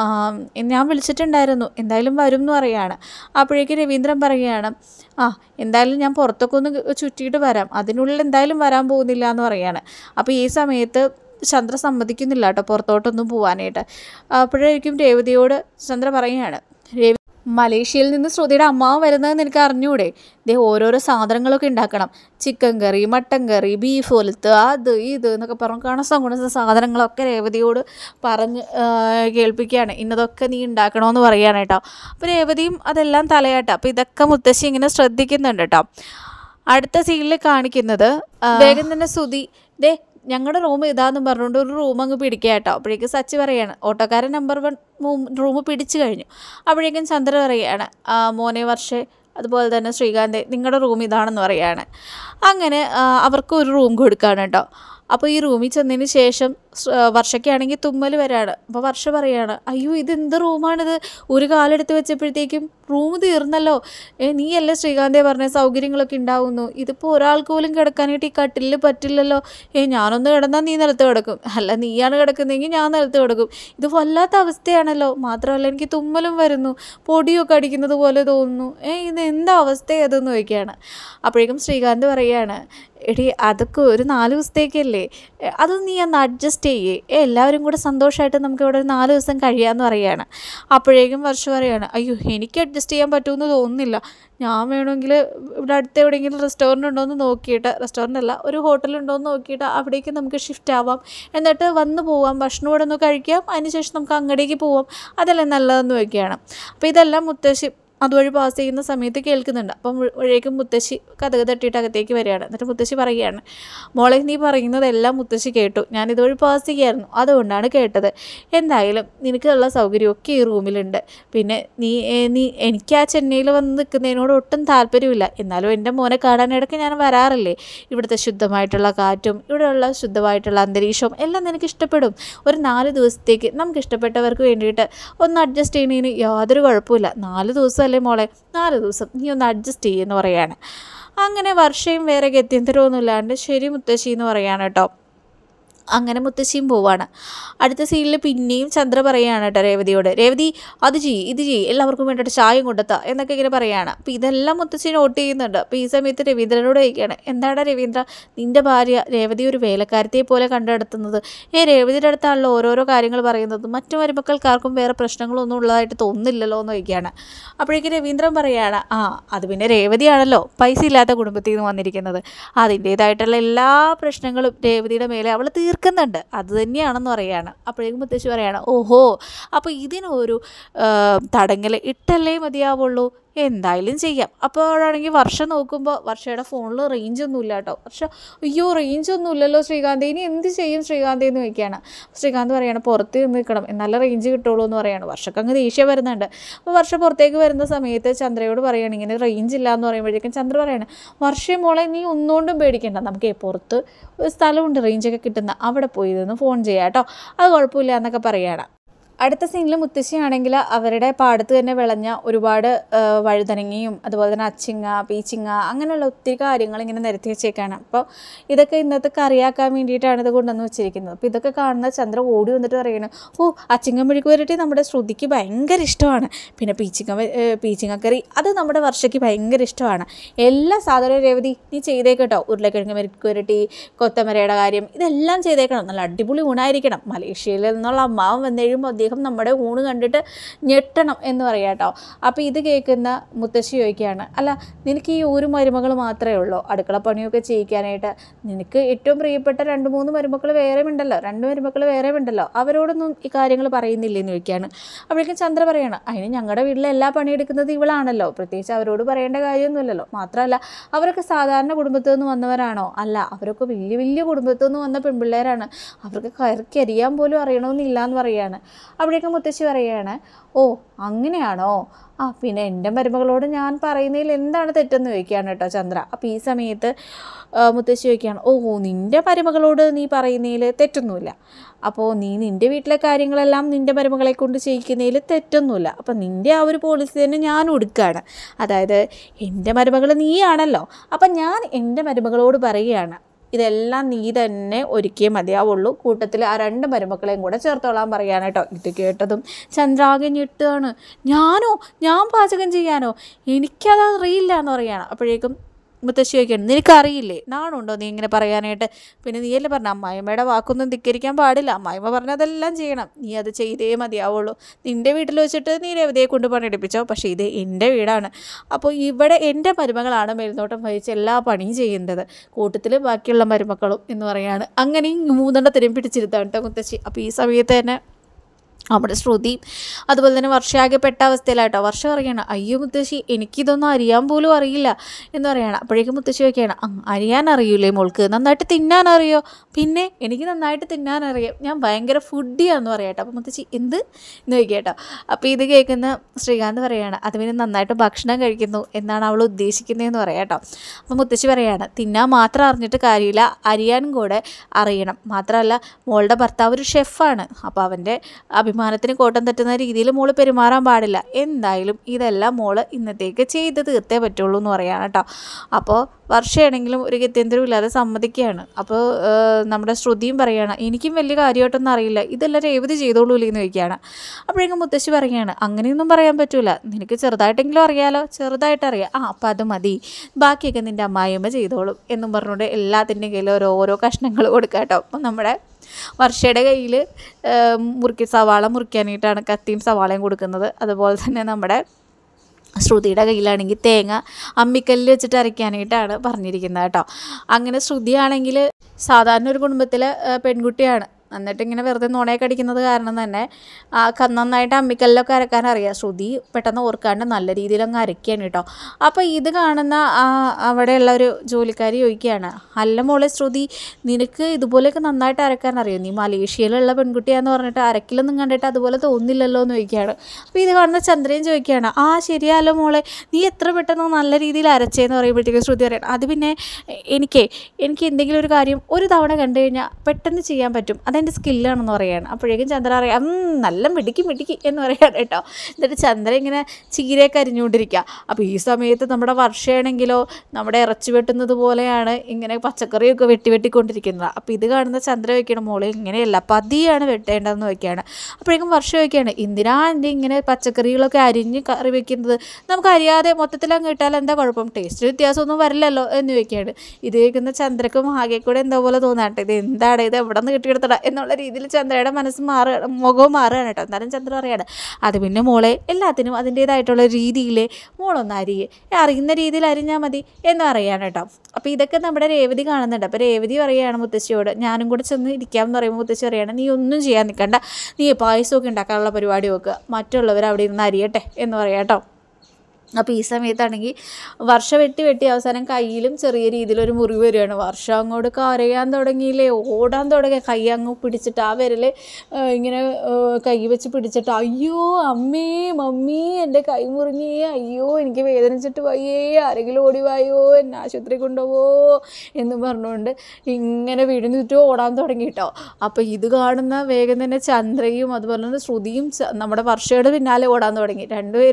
ഞാൻ വിളിച്ചിട്ടുണ്ടായിരുന്നു, എന്തായാലും വരും എന്ന് പറയുകയാണ്. അപ്പോഴേക്കും രവീന്ദ്രൻ പറയുകയാണ്, എന്തായാലും ഞാൻ പുറത്തൊക്കെ ഒന്ന് ചുറ്റിയിട്ട് വരാം, അതിനുള്ളിൽ എന്തായാലും വരാൻ പോകുന്നില്ല എന്ന് പറയുകയാണ്. അപ്പോൾ ഈ സമയത്ത് ചന്ദ്ര സമ്മതിക്കുന്നില്ല കേട്ടോ പുറത്തോട്ടൊന്നും പോകാനായിട്ട്. അപ്പോഴേക്കും രേവതിയോട് ചന്ദ്ര പറയുകയാണ്, മലേഷ്യയിൽ നിന്ന് ശ്രുതിയുടെ അമ്മാവൻ വരുന്നതെന്ന് എനിക്ക് അറിഞ്ഞൂടെ, ഓരോരോ സാധനങ്ങളൊക്കെ ഉണ്ടാക്കണം, chicken curry, mutton curry, beef പോലത്തെ അത് ഇത് എന്നൊക്കെ പറഞ്ഞു കണസം സാധനങ്ങളൊക്കെ രേവതിയോട് പറഞ്ഞ് കേൾപ്പിക്കുകയാണ്, ഇന്നതൊക്കെ നീ ഉണ്ടാക്കണമെന്ന് പറയുകയാണ് കേട്ടോ. അപ്പോൾ രേവതിയും അതെല്ലാം തലയാട്ടോ. അപ്പോൾ ഇതൊക്കെ മുത്തശ്ശി ഇങ്ങനെ ശ്രദ്ധിക്കുന്നുണ്ട് കേട്ടോ. അടുത്ത സീനിൽ കാണിക്കുന്നത് വേഗം തന്നെ സുധി ഞങ്ങളുടെ റൂം ഇതാന്ന് പറഞ്ഞുകൊണ്ട് ഒരു റൂം അങ്ങ് പിടിക്കുക കേട്ടോ. അപ്പോഴേക്കും സച്ചി പറയാണ്, ഓട്ടോക്കാരൻ നമ്പർ 1 റൂം പിടിച്ചു കഴിഞ്ഞു. അപ്പോഴേക്കും ചന്ദ്ര പറയുകയാണ്, മോനെ വർഷേ അതുപോലെ തന്നെ ശ്രീകാന്ത് നിങ്ങളുടെ റൂം ഇതാണെന്ന് പറയുകയാണ്. അങ്ങനെ അവർക്ക് ഒരു റൂം കൊടുക്കുകയാണ് കേട്ടോ. അപ്പോൾ ഈ റൂമിൽ ചെന്നതിന് ശേഷം വർഷയ്ക്കാണെങ്കിൽ തുമ്മൽ വരാണ്. അപ്പോൾ വർഷ പറയാണ്, അയ്യോ ഇതെന്ത് റൂമാണിത്, ഒരു കാലെടുത്ത് വെച്ചപ്പോഴത്തേക്കും റൂം തീർന്നല്ലോ, നീയല്ലേ ശ്രീകാന്തേ പറഞ്ഞ സൗകര്യങ്ങളൊക്കെ ഉണ്ടാവുന്നു, ഇതിപ്പോൾ ഒരാൾക്ക് പോലും കിടക്കാനായിട്ട് ഈ കട്ടിലിൽ പറ്റില്ലല്ലോ, ഞാനൊന്ന് കിടന്നാൽ നീ നിലത്ത് കിടക്കും, അല്ല നീയാണ് കിടക്കുന്നതെങ്കിൽ ഞാൻ നിലത്ത് കിടക്കും, ഇത് വല്ലാത്ത അവസ്ഥയാണല്ലോ, മാത്രമല്ല എനിക്ക് തുമ്മലും വരുന്നു, പൊടിയൊക്കെ അടിക്കുന്നത് പോലെ തോന്നുന്നു, ഇത് എന്താ അവസ്ഥ ഏതെന്ന് ചോദിക്കുകയാണ്. അപ്പോഴേക്കും ശ്രീകാന്ത് പറയുകയാണ്, എടി അതൊക്കെ ഒരു 4 ദിവസത്തേക്കല്ലേ, അത് നീ ഒന്ന് അഡ്ജസ്റ്റ് ചെയ്യേ, എല്ലാവരും കൂടെ സന്തോഷമായിട്ട് നമുക്ക് ഇവിടെ ഒരു 4 ദിവസം കഴിയാമെന്ന് പറയുകയാണ്. അപ്പോഴേക്കും വർഷ പറയുകയാണ്, അയ്യോ എനിക്ക് അഡ്ജസ്റ്റ് ചെയ്യാൻ പറ്റുമെന്ന് തോന്നുന്നില്ല, ഞാൻ വേണമെങ്കിൽ ഇവിടെ അടുത്ത് എവിടെയെങ്കിലും റെസ്റ്റോറൻറ്റ് ഉണ്ടോ എന്ന് നോക്കിയിട്ട്, റെസ്റ്റോറൻ്റ് അല്ല ഒരു ഹോട്ടലുണ്ടോ എന്ന് നോക്കിയിട്ട് അവിടേക്ക് നമുക്ക് ഷിഫ്റ്റ് ആവാം, എന്നിട്ട് വന്ന് പോവാം, ഭക്ഷണം ഇവിടെ ഒന്ന് കഴിക്കാം, അതിനുശേഷം നമുക്ക് അങ്ങടേക്ക് പോവാം, അതല്ലേ നല്ലതെന്ന് വയ്ക്കുകയാണ്. അപ്പോൾ ഇതെല്ലാം മുത്തശ്ശി അതുവഴി പാസ് ചെയ്യുന്ന സമയത്ത് കേൾക്കുന്നുണ്ട്. അപ്പം വഴിയേക്കും മുത്തശ്ശി കഥക് തട്ടിയിട്ട് അകത്തേക്ക് വരികയാണ്. എന്നിട്ട് മുത്തശ്ശി പറയുകയാണ്, മോളെ നീ പറയുന്നതെല്ലാം മുത്തശ്ശി കേട്ടു, ഞാൻ ഇതുവഴി പാസ് ചെയ്യായിരുന്നു, അതുകൊണ്ടാണ് കേട്ടത്, എന്തായാലും നിനക്കുള്ള സൗകര്യമൊക്കെ ഈ റൂമിലുണ്ട്, പിന്നെ നീ എനിക്ക് ആ ചെന്നൈയിൽ വന്ന് നിൽക്കുന്നതിനോട് ഒട്ടും താല്പര്യമില്ല, എന്നാലും എൻ്റെ മോനെ കാണാനിടയ്ക്ക് ഞാൻ വരാറില്ലേ, ഇവിടുത്തെ ശുദ്ധമായിട്ടുള്ള കാറ്റും ഇവിടെയുള്ള ശുദ്ധമായിട്ടുള്ള അന്തരീക്ഷവും എല്ലാം നിനക്ക് ഇഷ്ടപ്പെടും, ഒരു 4 ദിവസത്തേക്ക് നമുക്ക് ഇഷ്ടപ്പെട്ടവർക്ക് വേണ്ടിയിട്ട് ഒന്ന് അഡ്ജസ്റ്റ് ചെയ്യുന്നതിന് യാതൊരു കുഴപ്പമില്ല, 4 ദിവസം അല്ലേ മോളെ, 4 ദിവസം നീ ഒന്ന് അഡ്ജസ്റ്റ് ചെയ്യുമെന്ന് പറയാണ്. അങ്ങനെ വർഷയും വേറെ ഗത്യന്തരമൊന്നും ഇല്ലാണ്ട് ശരി മുത്തശ്ശി എന്ന് പറയാണ് കേട്ടോ. അങ്ങനെ മുത്തശ്ശിയും പോവാണ്. അടുത്ത സീനിൽ പിന്നെയും ചന്ദ്ര പറയുകയാണ് കേട്ടോ രേവതിയോട്, രേവതി അത് ചെയ്യ് ഇത് ചെയ്യ്, എല്ലാവർക്കും വേണ്ടിയിട്ട് ചായയും കൊണ്ടെത്താം എന്നൊക്കെ ഇങ്ങനെ പറയുകയാണ്. അപ്പോൾ ഇതെല്ലാം മുത്തശ്ശി നോട്ട് ചെയ്യുന്നുണ്ട്. അപ്പോൾ ഈ സമയത്ത് രവീന്ദ്രനോട് ചോദിക്കുകയാണ്, എന്താടാ രവീന്ദ്ര നിൻ്റെ ഭാര്യ രേവതി ഒരു വേലക്കാരത്തെ പോലെ കണ്ടെടുത്തുന്നത്? രേവതിയുടെ അടുത്താണല്ലോ ഓരോരോ കാര്യങ്ങൾ പറയുന്നത്, മറ്റു മരുമക്കൾക്കാർക്കും വേറെ പ്രശ്നങ്ങളൊന്നും ഉള്ളതായിട്ട് തോന്നുന്നില്ലല്ലോ എന്ന് ചോദിക്കുകയാണ്. അപ്പോഴേക്കും രവീന്ദ്രൻ പറയുകയാണ്, അത് പിന്നെ രേവതിയാണല്ലോ പൈസ ഇല്ലാത്ത കുടുംബത്തിൽ നിന്ന് വന്നിരിക്കുന്നത്, അതിൻ്റേതായിട്ടുള്ള എല്ലാ പ്രശ്നങ്ങളും രേവതിയുടെ മേലെ അവൾ തീർക്കുന്നുണ്ട്, അത് തന്നെയാണെന്ന് പറയുകയാണ്. അപ്പോഴേക്കും മുത്തശ്ശി പറയുകയാണ്, ഓഹോ അപ്പോൾ ഇതിനൊരു തടങ്കൽ ഇട്ടല്ലേ മതിയാവുള്ളൂ, എന്തായാലും ചെയ്യാം. അപ്പോഴാണെങ്കിൽ വർഷ നോക്കുമ്പോൾ വർഷയുടെ ഫോണിൽ റേഞ്ചൊന്നും ഇല്ല കേട്ടോ. വർഷ അയ്യോ റേഞ്ചൊന്നും ഇല്ലല്ലോ ശ്രീകാന്ത്, ഇനി എന്ത് ചെയ്യും ശ്രീകാന്ത് എന്ന് ചോദിക്കുകയാണ്. ശ്രീകാന്ത് പറയുകയാണ് പുറത്ത് നിൽക്കണം എന്നാലേ റേഞ്ച് കിട്ടുള്ളൂ എന്ന് പറയുകയാണ്. വർഷക്ക് അങ്ങ് ദേഷ്യം വരുന്നുണ്ട്. അപ്പോൾ വർഷ പുറത്തേക്ക് വരുന്ന സമയത്ത് ചന്ദ്രയോട് പറയുകയാണ് ഇങ്ങനെ റേഞ്ച് ഇല്ല എന്ന് പറയുമ്പോഴേക്കും ചന്ദ്ര പറയുകയാണ്, വർഷ മോളെ നീ ഒന്നുകൊണ്ടും പേടിക്കണ്ട, നമുക്ക് പുറത്ത് ഒരു സ്ഥലമുണ്ട് റേഞ്ചൊക്കെ കിട്ടുന്ന, അവിടെ പോയി നിന്ന് ഫോൺ ചെയ്യാം കേട്ടോ, അത് കുഴപ്പമില്ല എന്നൊക്കെ പറയുകയാണ്. അടുത്ത സീനിൽ മുത്തശ്ശിയാണെങ്കിൽ അവരുടെ പാടത്ത് തന്നെ വിളഞ്ഞ ഒരുപാട് വഴുതനങ്ങയും അതുപോലെ തന്നെ അച്ചിങ്ങ പീച്ചിങ്ങ അങ്ങനെയുള്ള ഒത്തിരി കാര്യങ്ങൾ ഇങ്ങനെ നിരത്തി വെച്ചേക്കാണ്. അപ്പോൾ ഇതൊക്കെ ഇന്നത്തെ കറിയാക്കാൻ വേണ്ടിയിട്ടാണ് ഇത് കൊണ്ടുവന്ന് വെച്ചിരിക്കുന്നത്. അപ്പോൾ ഇതൊക്കെ കാണുന്ന ചന്ദ്ര ഓടി വന്നിട്ട് പറയുന്നത്, അച്ചിങ്ങ മെഴുക്ക് വരട്ടി നമ്മുടെ ശ്രുതിക്ക് ഭയങ്കര ഇഷ്ടമാണ്, പിന്നെ പീച്ചിങ്ങക്കറി അത് നമ്മുടെ വർഷയ്ക്ക് ഭയങ്കര ഇഷ്ടമാണ്, എല്ലാ സാധനവും രേവതി നീ ചെയ്തേക്കട്ടോ, ഉരുളക്കിഴങ്ങ് മെഴുക്ക് വരട്ടി കൊത്തമരയുടെ കാര്യം ഇതെല്ലാം ചെയ്തേക്കണം, നല്ല അടിപൊളി ഊണായിരിക്കണം, മലേഷ്യയിൽ നിന്നുള്ള അമ്മാവൻ വന്നെഴുമ്പോൾ അദ്ദേഹം നമ്മുടെ ഊണ് കണ്ടിട്ട് ഞെട്ടണം എന്ന് പറയാം കേട്ടോ. അപ്പോൾ ഇത് കേൾക്കുന്ന മുത്തശ്ശി ചോദിക്കുകയാണ്, അല്ല നിനക്ക് ഈ ഒരു മരുമകൾ മാത്രമേ ഉള്ളൂ അടുക്കള പണിയൊക്കെ ചെയ്യിക്കാനായിട്ട്, നിനക്ക് ഏറ്റവും പ്രിയപ്പെട്ട 2-3 മരുമക്കൾ വേറെ ഉണ്ടല്ലോ, 2 മരുമക്കൾ വേറെ ഉണ്ടല്ലോ, അവരോടൊന്നും ഈ കാര്യങ്ങൾ പറയുന്നില്ലെന്ന് ചോദിക്കുകയാണ്. അപ്പോഴേക്കും ചന്ദ്ര പറയണം, അതിന് ഞങ്ങളുടെ വീട്ടിലെ എല്ലാ പണിയെടുക്കുന്നത് ഇവളാണല്ലോ, പ്രത്യേകിച്ച് അവരോട് പറയേണ്ട കാര്യമൊന്നുമില്ലല്ലോ, മാത്രമല്ല അവരൊക്കെ സാധാരണ കുടുംബത്തിൽ നിന്ന് വന്നവരാണോ? അല്ല, അവരൊക്കെ വലിയ വലിയ കുടുംബത്തിൽ നിന്ന് വന്ന പെൺപിള്ളേരാണ്, അവർക്ക് കയറി അറിയാൻ പോലും അറിയണമെന്നില്ല എന്ന് പറയുകയാണ്. അവിടേക്ക് മുത്തശ്ശി പറയുകയാണ്, അങ്ങനെയാണോ, പിന്നെ എൻ്റെ മരുമകളോട് ഞാൻ പറയുന്നതിൽ എന്താണ് തെറ്റെന്ന് ചോദിക്കുകയാണ് കേട്ടോ ചന്ദ്ര. അപ്പോൾ ഈ സമയത്ത് മുത്തശ്ശി ചോദിക്കുകയാണ്, നിൻ്റെ മരുമകളോട് നീ പറയുന്നതിൽ തെറ്റൊന്നുമില്ല, അപ്പോൾ നീ നിൻ്റെ വീട്ടിലെ കാര്യങ്ങളെല്ലാം നിൻ്റെ മരുമകളെ കൊണ്ട് ചെയ്യിക്കുന്നതിൽ തെറ്റൊന്നുമില്ല, അപ്പം നിൻ്റെ ആ ഒരു പോളിസി തന്നെ ഞാനും എടുക്കുകയാണ്, അതായത് എൻ്റെ മരുമകൾ നീയാണല്ലോ, അപ്പം ഞാൻ എൻ്റെ മരുമകളോട് പറയുകയാണ് ഇതെല്ലാം നീ തന്നെ ഒരുക്കിയേ മതിയാവുള്ളൂ, കൂട്ടത്തിൽ ആ 2 മരുമക്കളെയും കൂടെ ചേർത്തോളാൻ പറയാണ് കേട്ടോ. ഇത് കേട്ടതും ചന്ദ്രാകെ ഞെട്ടുകയാണ്, ഞാൻ പാചകം ചെയ്യാനോ, എനിക്കത് അറിയില്ല എന്ന് പറയുകയാണ്. അപ്പോഴേക്കും മുത്തശ്ശി ചോദിക്കണം, നിനക്കറിയില്ലേ, നാണുണ്ടോ നീ ഇങ്ങനെ പറയാനായിട്ട്, പിന്നെ നീയല്ലേ പറഞ്ഞ അമ്മായിമ്മയുടെ വാക്കൊന്നും ധിക്കരിക്കാൻ പാടില്ല, അമ്മായിമ്മ പറഞ്ഞതെല്ലാം ചെയ്യണം, നീ അത് ചെയ്തേ മതിയാവുള്ളൂ, നിൻ്റെ വീട്ടിൽ വെച്ചിട്ട് നീ രേവതിയെ കൊണ്ട് പണിയെടുപ്പിച്ചോ, പക്ഷേ ഇത് എൻ്റെ വീടാണ്, അപ്പോൾ ഇവിടെ എൻ്റെ മരുമകളാണ് മേൽനോട്ടം വഹിച്ച് എല്ലാ പണിയും ചെയ്യുന്നത്, കൂട്ടത്തിൽ ബാക്കിയുള്ള മരുമക്കളും എന്ന് പറയുകയാണ്. അങ്ങനെ 3 പിടിച്ചിരുത്താണ് കേട്ടോ മുത്തശ്ശി. അപ്പോൾ ഈ സമയത്ത് തന്നെ നമ്മുടെ ശ്രുതി അതുപോലെ തന്നെ വർഷയാകെ പെട്ട അവസ്ഥയിലായിട്ടോ. വർഷ പറയുകയാണ്, അയ്യോ മുത്തശ്ശി എനിക്കിതൊന്നും അറിയാൻ പോലും അറിയില്ല എന്ന് പറയുകയാണ്. അപ്പോഴേക്കും മുത്തശ്ശി വയ്ക്കുകയാണ്, അറിയാൻ അറിയൂലേ മോൾക്ക്, നന്നായിട്ട് തിന്നാൻ അറിയോ? പിന്നെ എനിക്ക് നന്നായിട്ട് തിന്നാൻ അറിയാം, ഞാൻ ഭയങ്കര ഫുഡിയാന്ന് പറയാം കേട്ടോ. അപ്പോൾ മുത്തശ്ശി എന്ത് എന്ന് ചോദിക്കുക കേട്ടോ. അപ്പോൾ ഇത് കേൾക്കുന്ന ശ്രീകാന്ത് പറയുകയാണ്, അത് പിന്നെ നന്നായിട്ട് ഭക്ഷണം കഴിക്കുന്നു എന്നാണ് അവൾ ഉദ്ദേശിക്കുന്നതെന്ന് പറയാം കേട്ടോ. അപ്പോൾ മുത്തശ്ശി പറയുകയാണ്, തിന്നാൻ മാത്രം അറിഞ്ഞിട്ട് കാര്യമില്ല, അറിയാനും കൂടെ അറിയണം, മാത്രമല്ല മോളുടെ ഭർത്താവ് ഒരു ഷെഫാണ്, അപ്പോൾ അവൻ്റെ അഭിമാനത്തിന് കോട്ടം തട്ടുന്ന രീതിയിൽ മോള് പെരുമാറാൻ പാടില്ല, എന്തായാലും ഇതെല്ലാം മോള് ഇന്നത്തേക്ക് ചെയ്ത് തീർത്തേ പറ്റുള്ളൂ എന്ന് പറയുകയാണ് കേട്ടോ. അപ്പോൾ വർഷമാണെങ്കിലും ഒരു ഗത്യന്തരം ഇല്ലാതെ സമ്മതിക്കുകയാണ്. അപ്പോൾ നമ്മുടെ ശ്രുതിയും പറയുകയാണ്, എനിക്കും വലിയ കാര്യമായിട്ടൊന്നും അറിയില്ല, ഇതെല്ലാം രേവതി ചെയ്തോളൂ എന്ന് ചോദിക്കുകയാണ്. അപ്പോഴേക്കും മുത്തശ്ശി പറയുകയാണ്, അങ്ങനെയൊന്നും പറയാൻ പറ്റൂല, നിനക്ക് ചെറുതായിട്ടെങ്കിലും അറിയാലോ, ചെറുതായിട്ടറിയാം, അപ്പോൾ അത് മതി, ബാക്കിയൊക്കെ നിൻ്റെ അമ്മായിയമ്മ ചെയ്തോളും എന്നും പറഞ്ഞുകൊണ്ട് എല്ലാത്തിൻ്റെ കയ്യിൽ ഓരോ കഷ്ണങ്ങൾ കൊടുക്കാം കേട്ടോ. അപ്പം നമ്മുടെ വർഷയുടെ കയ്യിൽ സവാള മുറിക്കാനായിട്ടാണ് കത്തിയും സവാളയും കൊടുക്കുന്നത്. അതുപോലെ തന്നെ നമ്മുടെ ശ്രുതിയുടെ കയ്യിലാണെങ്കിൽ തേങ്ങ അമ്മിക്കല്ലിൽ വെച്ചിട്ട് അരയ്ക്കാനായിട്ടാണ് പറഞ്ഞിരിക്കുന്നത് കേട്ടോ. അങ്ങനെ ശ്രുതിയാണെങ്കിൽ സാധാരണ ഒരു കുടുംബത്തിലെ പെൺകുട്ടിയാണ്, എന്നിട്ട് ഇങ്ങനെ വെറുതെ നുണയൊക്കെ അടിക്കുന്നത് കാരണം തന്നെ നന്നായിട്ട് അമ്മിക്കല്ലൊക്കെ അരക്കാൻ അറിയാം. ശ്രുതി പെട്ടെന്ന് ഓർക്കാണ്ട് നല്ല രീതിയിൽ അങ്ങ് അരയ്ക്കുകയാണ് കേട്ടോ. അപ്പോൾ ഇത് കാണുന്ന അവിടെയുള്ള ഒരു ജോലിക്കാരി ചോദിക്കുകയാണ്, അല്ല മോളെ ശ്രുതി, നിനക്ക് ഇതുപോലെയൊക്കെ നന്നായിട്ട് അരക്കാൻ അറിയാം, നീ മലേഷ്യയിലുള്ള പെൺകുട്ടിയാന്ന് പറഞ്ഞിട്ട് അരക്കിലൊന്നും കണ്ടിട്ട് അതുപോലെ തോന്നില്ലല്ലോ എന്ന് ചോദിക്കുകയാണ്. അപ്പോൾ ഇത് കാണുന്ന ചന്ദ്രയും ചോദിക്കുകയാണ്, ശരിയാലോ മോളെ, നീ എത്ര പെട്ടെന്ന് നല്ല രീതിയിൽ അരച്ചേന്ന് പറയുമ്പോഴത്തേക്കും ശ്രുതി പറയണം, അത് പിന്നെ എനിക്ക് എന്തെങ്കിലും ഒരു കാര്യം ഒരു തവണ കണ്ടു കഴിഞ്ഞാൽ പെട്ടെന്ന് ചെയ്യാൻ പറ്റും, അതെൻ്റെ സ്കില്ലാണെന്ന് പറയുകയാണ്. അപ്പോഴേക്കും ചന്ദ്ര അറിയാം നല്ല മിടുക്കി എന്ന് പറയാണ് കേട്ടോ. എന്നിട്ട് ചന്ദ്ര ഇങ്ങനെ ചീരയൊക്കെ അരിഞ്ഞുകൊണ്ടിരിക്കുക. അപ്പോൾ ഈ സമയത്ത് നമ്മുടെ വർഷയാണെങ്കിലോ നമ്മുടെ ഇറച്ചി വെട്ടുന്നത് പോലെയാണ് ഇങ്ങനെ പച്ചക്കറിയൊക്കെ വെട്ടിക്കൊണ്ടിരിക്കുന്നത്. അപ്പോൾ ഇത് കാണുന്ന ചന്ദ്ര വയ്ക്കണം, മോളെ ഇങ്ങനെയല്ല പതിയാണ് വെട്ടേണ്ടതെന്ന് വയ്ക്കുകയാണ്. അപ്പോഴേക്കും വർഷ വയ്ക്കുകയാണ്, എന്തിനാ എൻ്റെ ഇങ്ങനെ പച്ചക്കറികളൊക്കെ അരിഞ്ഞ് കറി വെക്കുന്നത്, നമുക്ക് അറിയാതെ മൊത്തത്തിൽ അങ്ങ് ഇട്ടാൽ എന്താ കുഴപ്പം, ടേസ്റ്റ് വ്യത്യാസമൊന്നും വരില്ലല്ലോ എന്ന് വയ്ക്കുകയാണ്. ഇത് കേൾക്കുന്ന ചന്ദ്രക്കും ആകെ കൂടെ എന്താ പോലെ തോന്നാട്ടെ, ഇത് എന്താണ് ഇത് എവിടെ നിന്ന് കിട്ടിയെടുത്തടാ എന്നുള്ള രീതിയിൽ ചന്ദ്രയുടെ മനസ്സ് മുഖവും മാറുകയാണ് കേട്ടോ. എന്നാലും ചന്ദ്ര പറയാണ്, അത് പിന്നെ മോളെ എല്ലാത്തിനും അതിൻ്റേതായിട്ടുള്ള രീതിയിൽ മോളൊന്ന് അറിയുന്ന രീതിയിൽ അരിഞ്ഞാൽ മതി എന്ന് പറയാണ് കേട്ടോ. അപ്പോൾ ഇതൊക്കെ നമ്മുടെ രേവതി കാണുന്നുണ്ട്. അപ്പോൾ രേവതി പറയുകയാണ് മുത്തശ്ശിയോട്, ഞാനും കൂടെ ചെന്ന് ഇരിക്കാമെന്ന് പറയുമ്പോൾ മുത്തശ്ശി പറയുകയാണ്, നീ ഒന്നും ചെയ്യാൻ നിൽക്കണ്ട, നീ പായസമൊക്കെ ഉണ്ടാക്കാനുള്ള പരിപാടി വെക്കുക, മറ്റുള്ളവർ അവിടെ ഇരുന്ന് അരിയട്ടെ എന്ന് പറയാം കേട്ടോ. അപ്പോൾ ഈ സമയത്താണെങ്കിൽ വർഷ വെട്ടി അവസാനം കയ്യിലും ചെറിയ രീതിയിലൊരു മുറിവ് വരികയാണ്. വർഷം അങ്ങോട്ട് കരയാൻ തുടങ്ങിയില്ലേ, ഓടാൻ തുടങ്ങി, കൈ അങ്ങ് പിടിച്ചിട്ട് ആ വിരൽ ഇങ്ങനെ കൈ വെച്ച് പിടിച്ചിട്ട്, അയ്യോ അമ്മേ മമ്മി എൻ്റെ കൈ മുറിഞ്ഞേ, അയ്യോ എനിക്ക് വേദനിച്ചിട്ട് വയ്യേ, ആരെങ്കിലും ഓടിവായോ, എന്നെ ആശുപത്രി കൊണ്ടുപോവോ എന്ന് പറഞ്ഞുകൊണ്ട് ഇങ്ങനെ വീടിന് ചുറ്റും ഓടാൻ തുടങ്ങി കേട്ടോ. അപ്പോൾ ഇത് കാണുന്ന വേഗം തന്നെ ചന്ദ്രയും അതുപോലെ തന്നെ ശ്രുതിയും നമ്മുടെ വർഷയുടെ പിന്നാലെ ഓടാൻ തുടങ്ങി.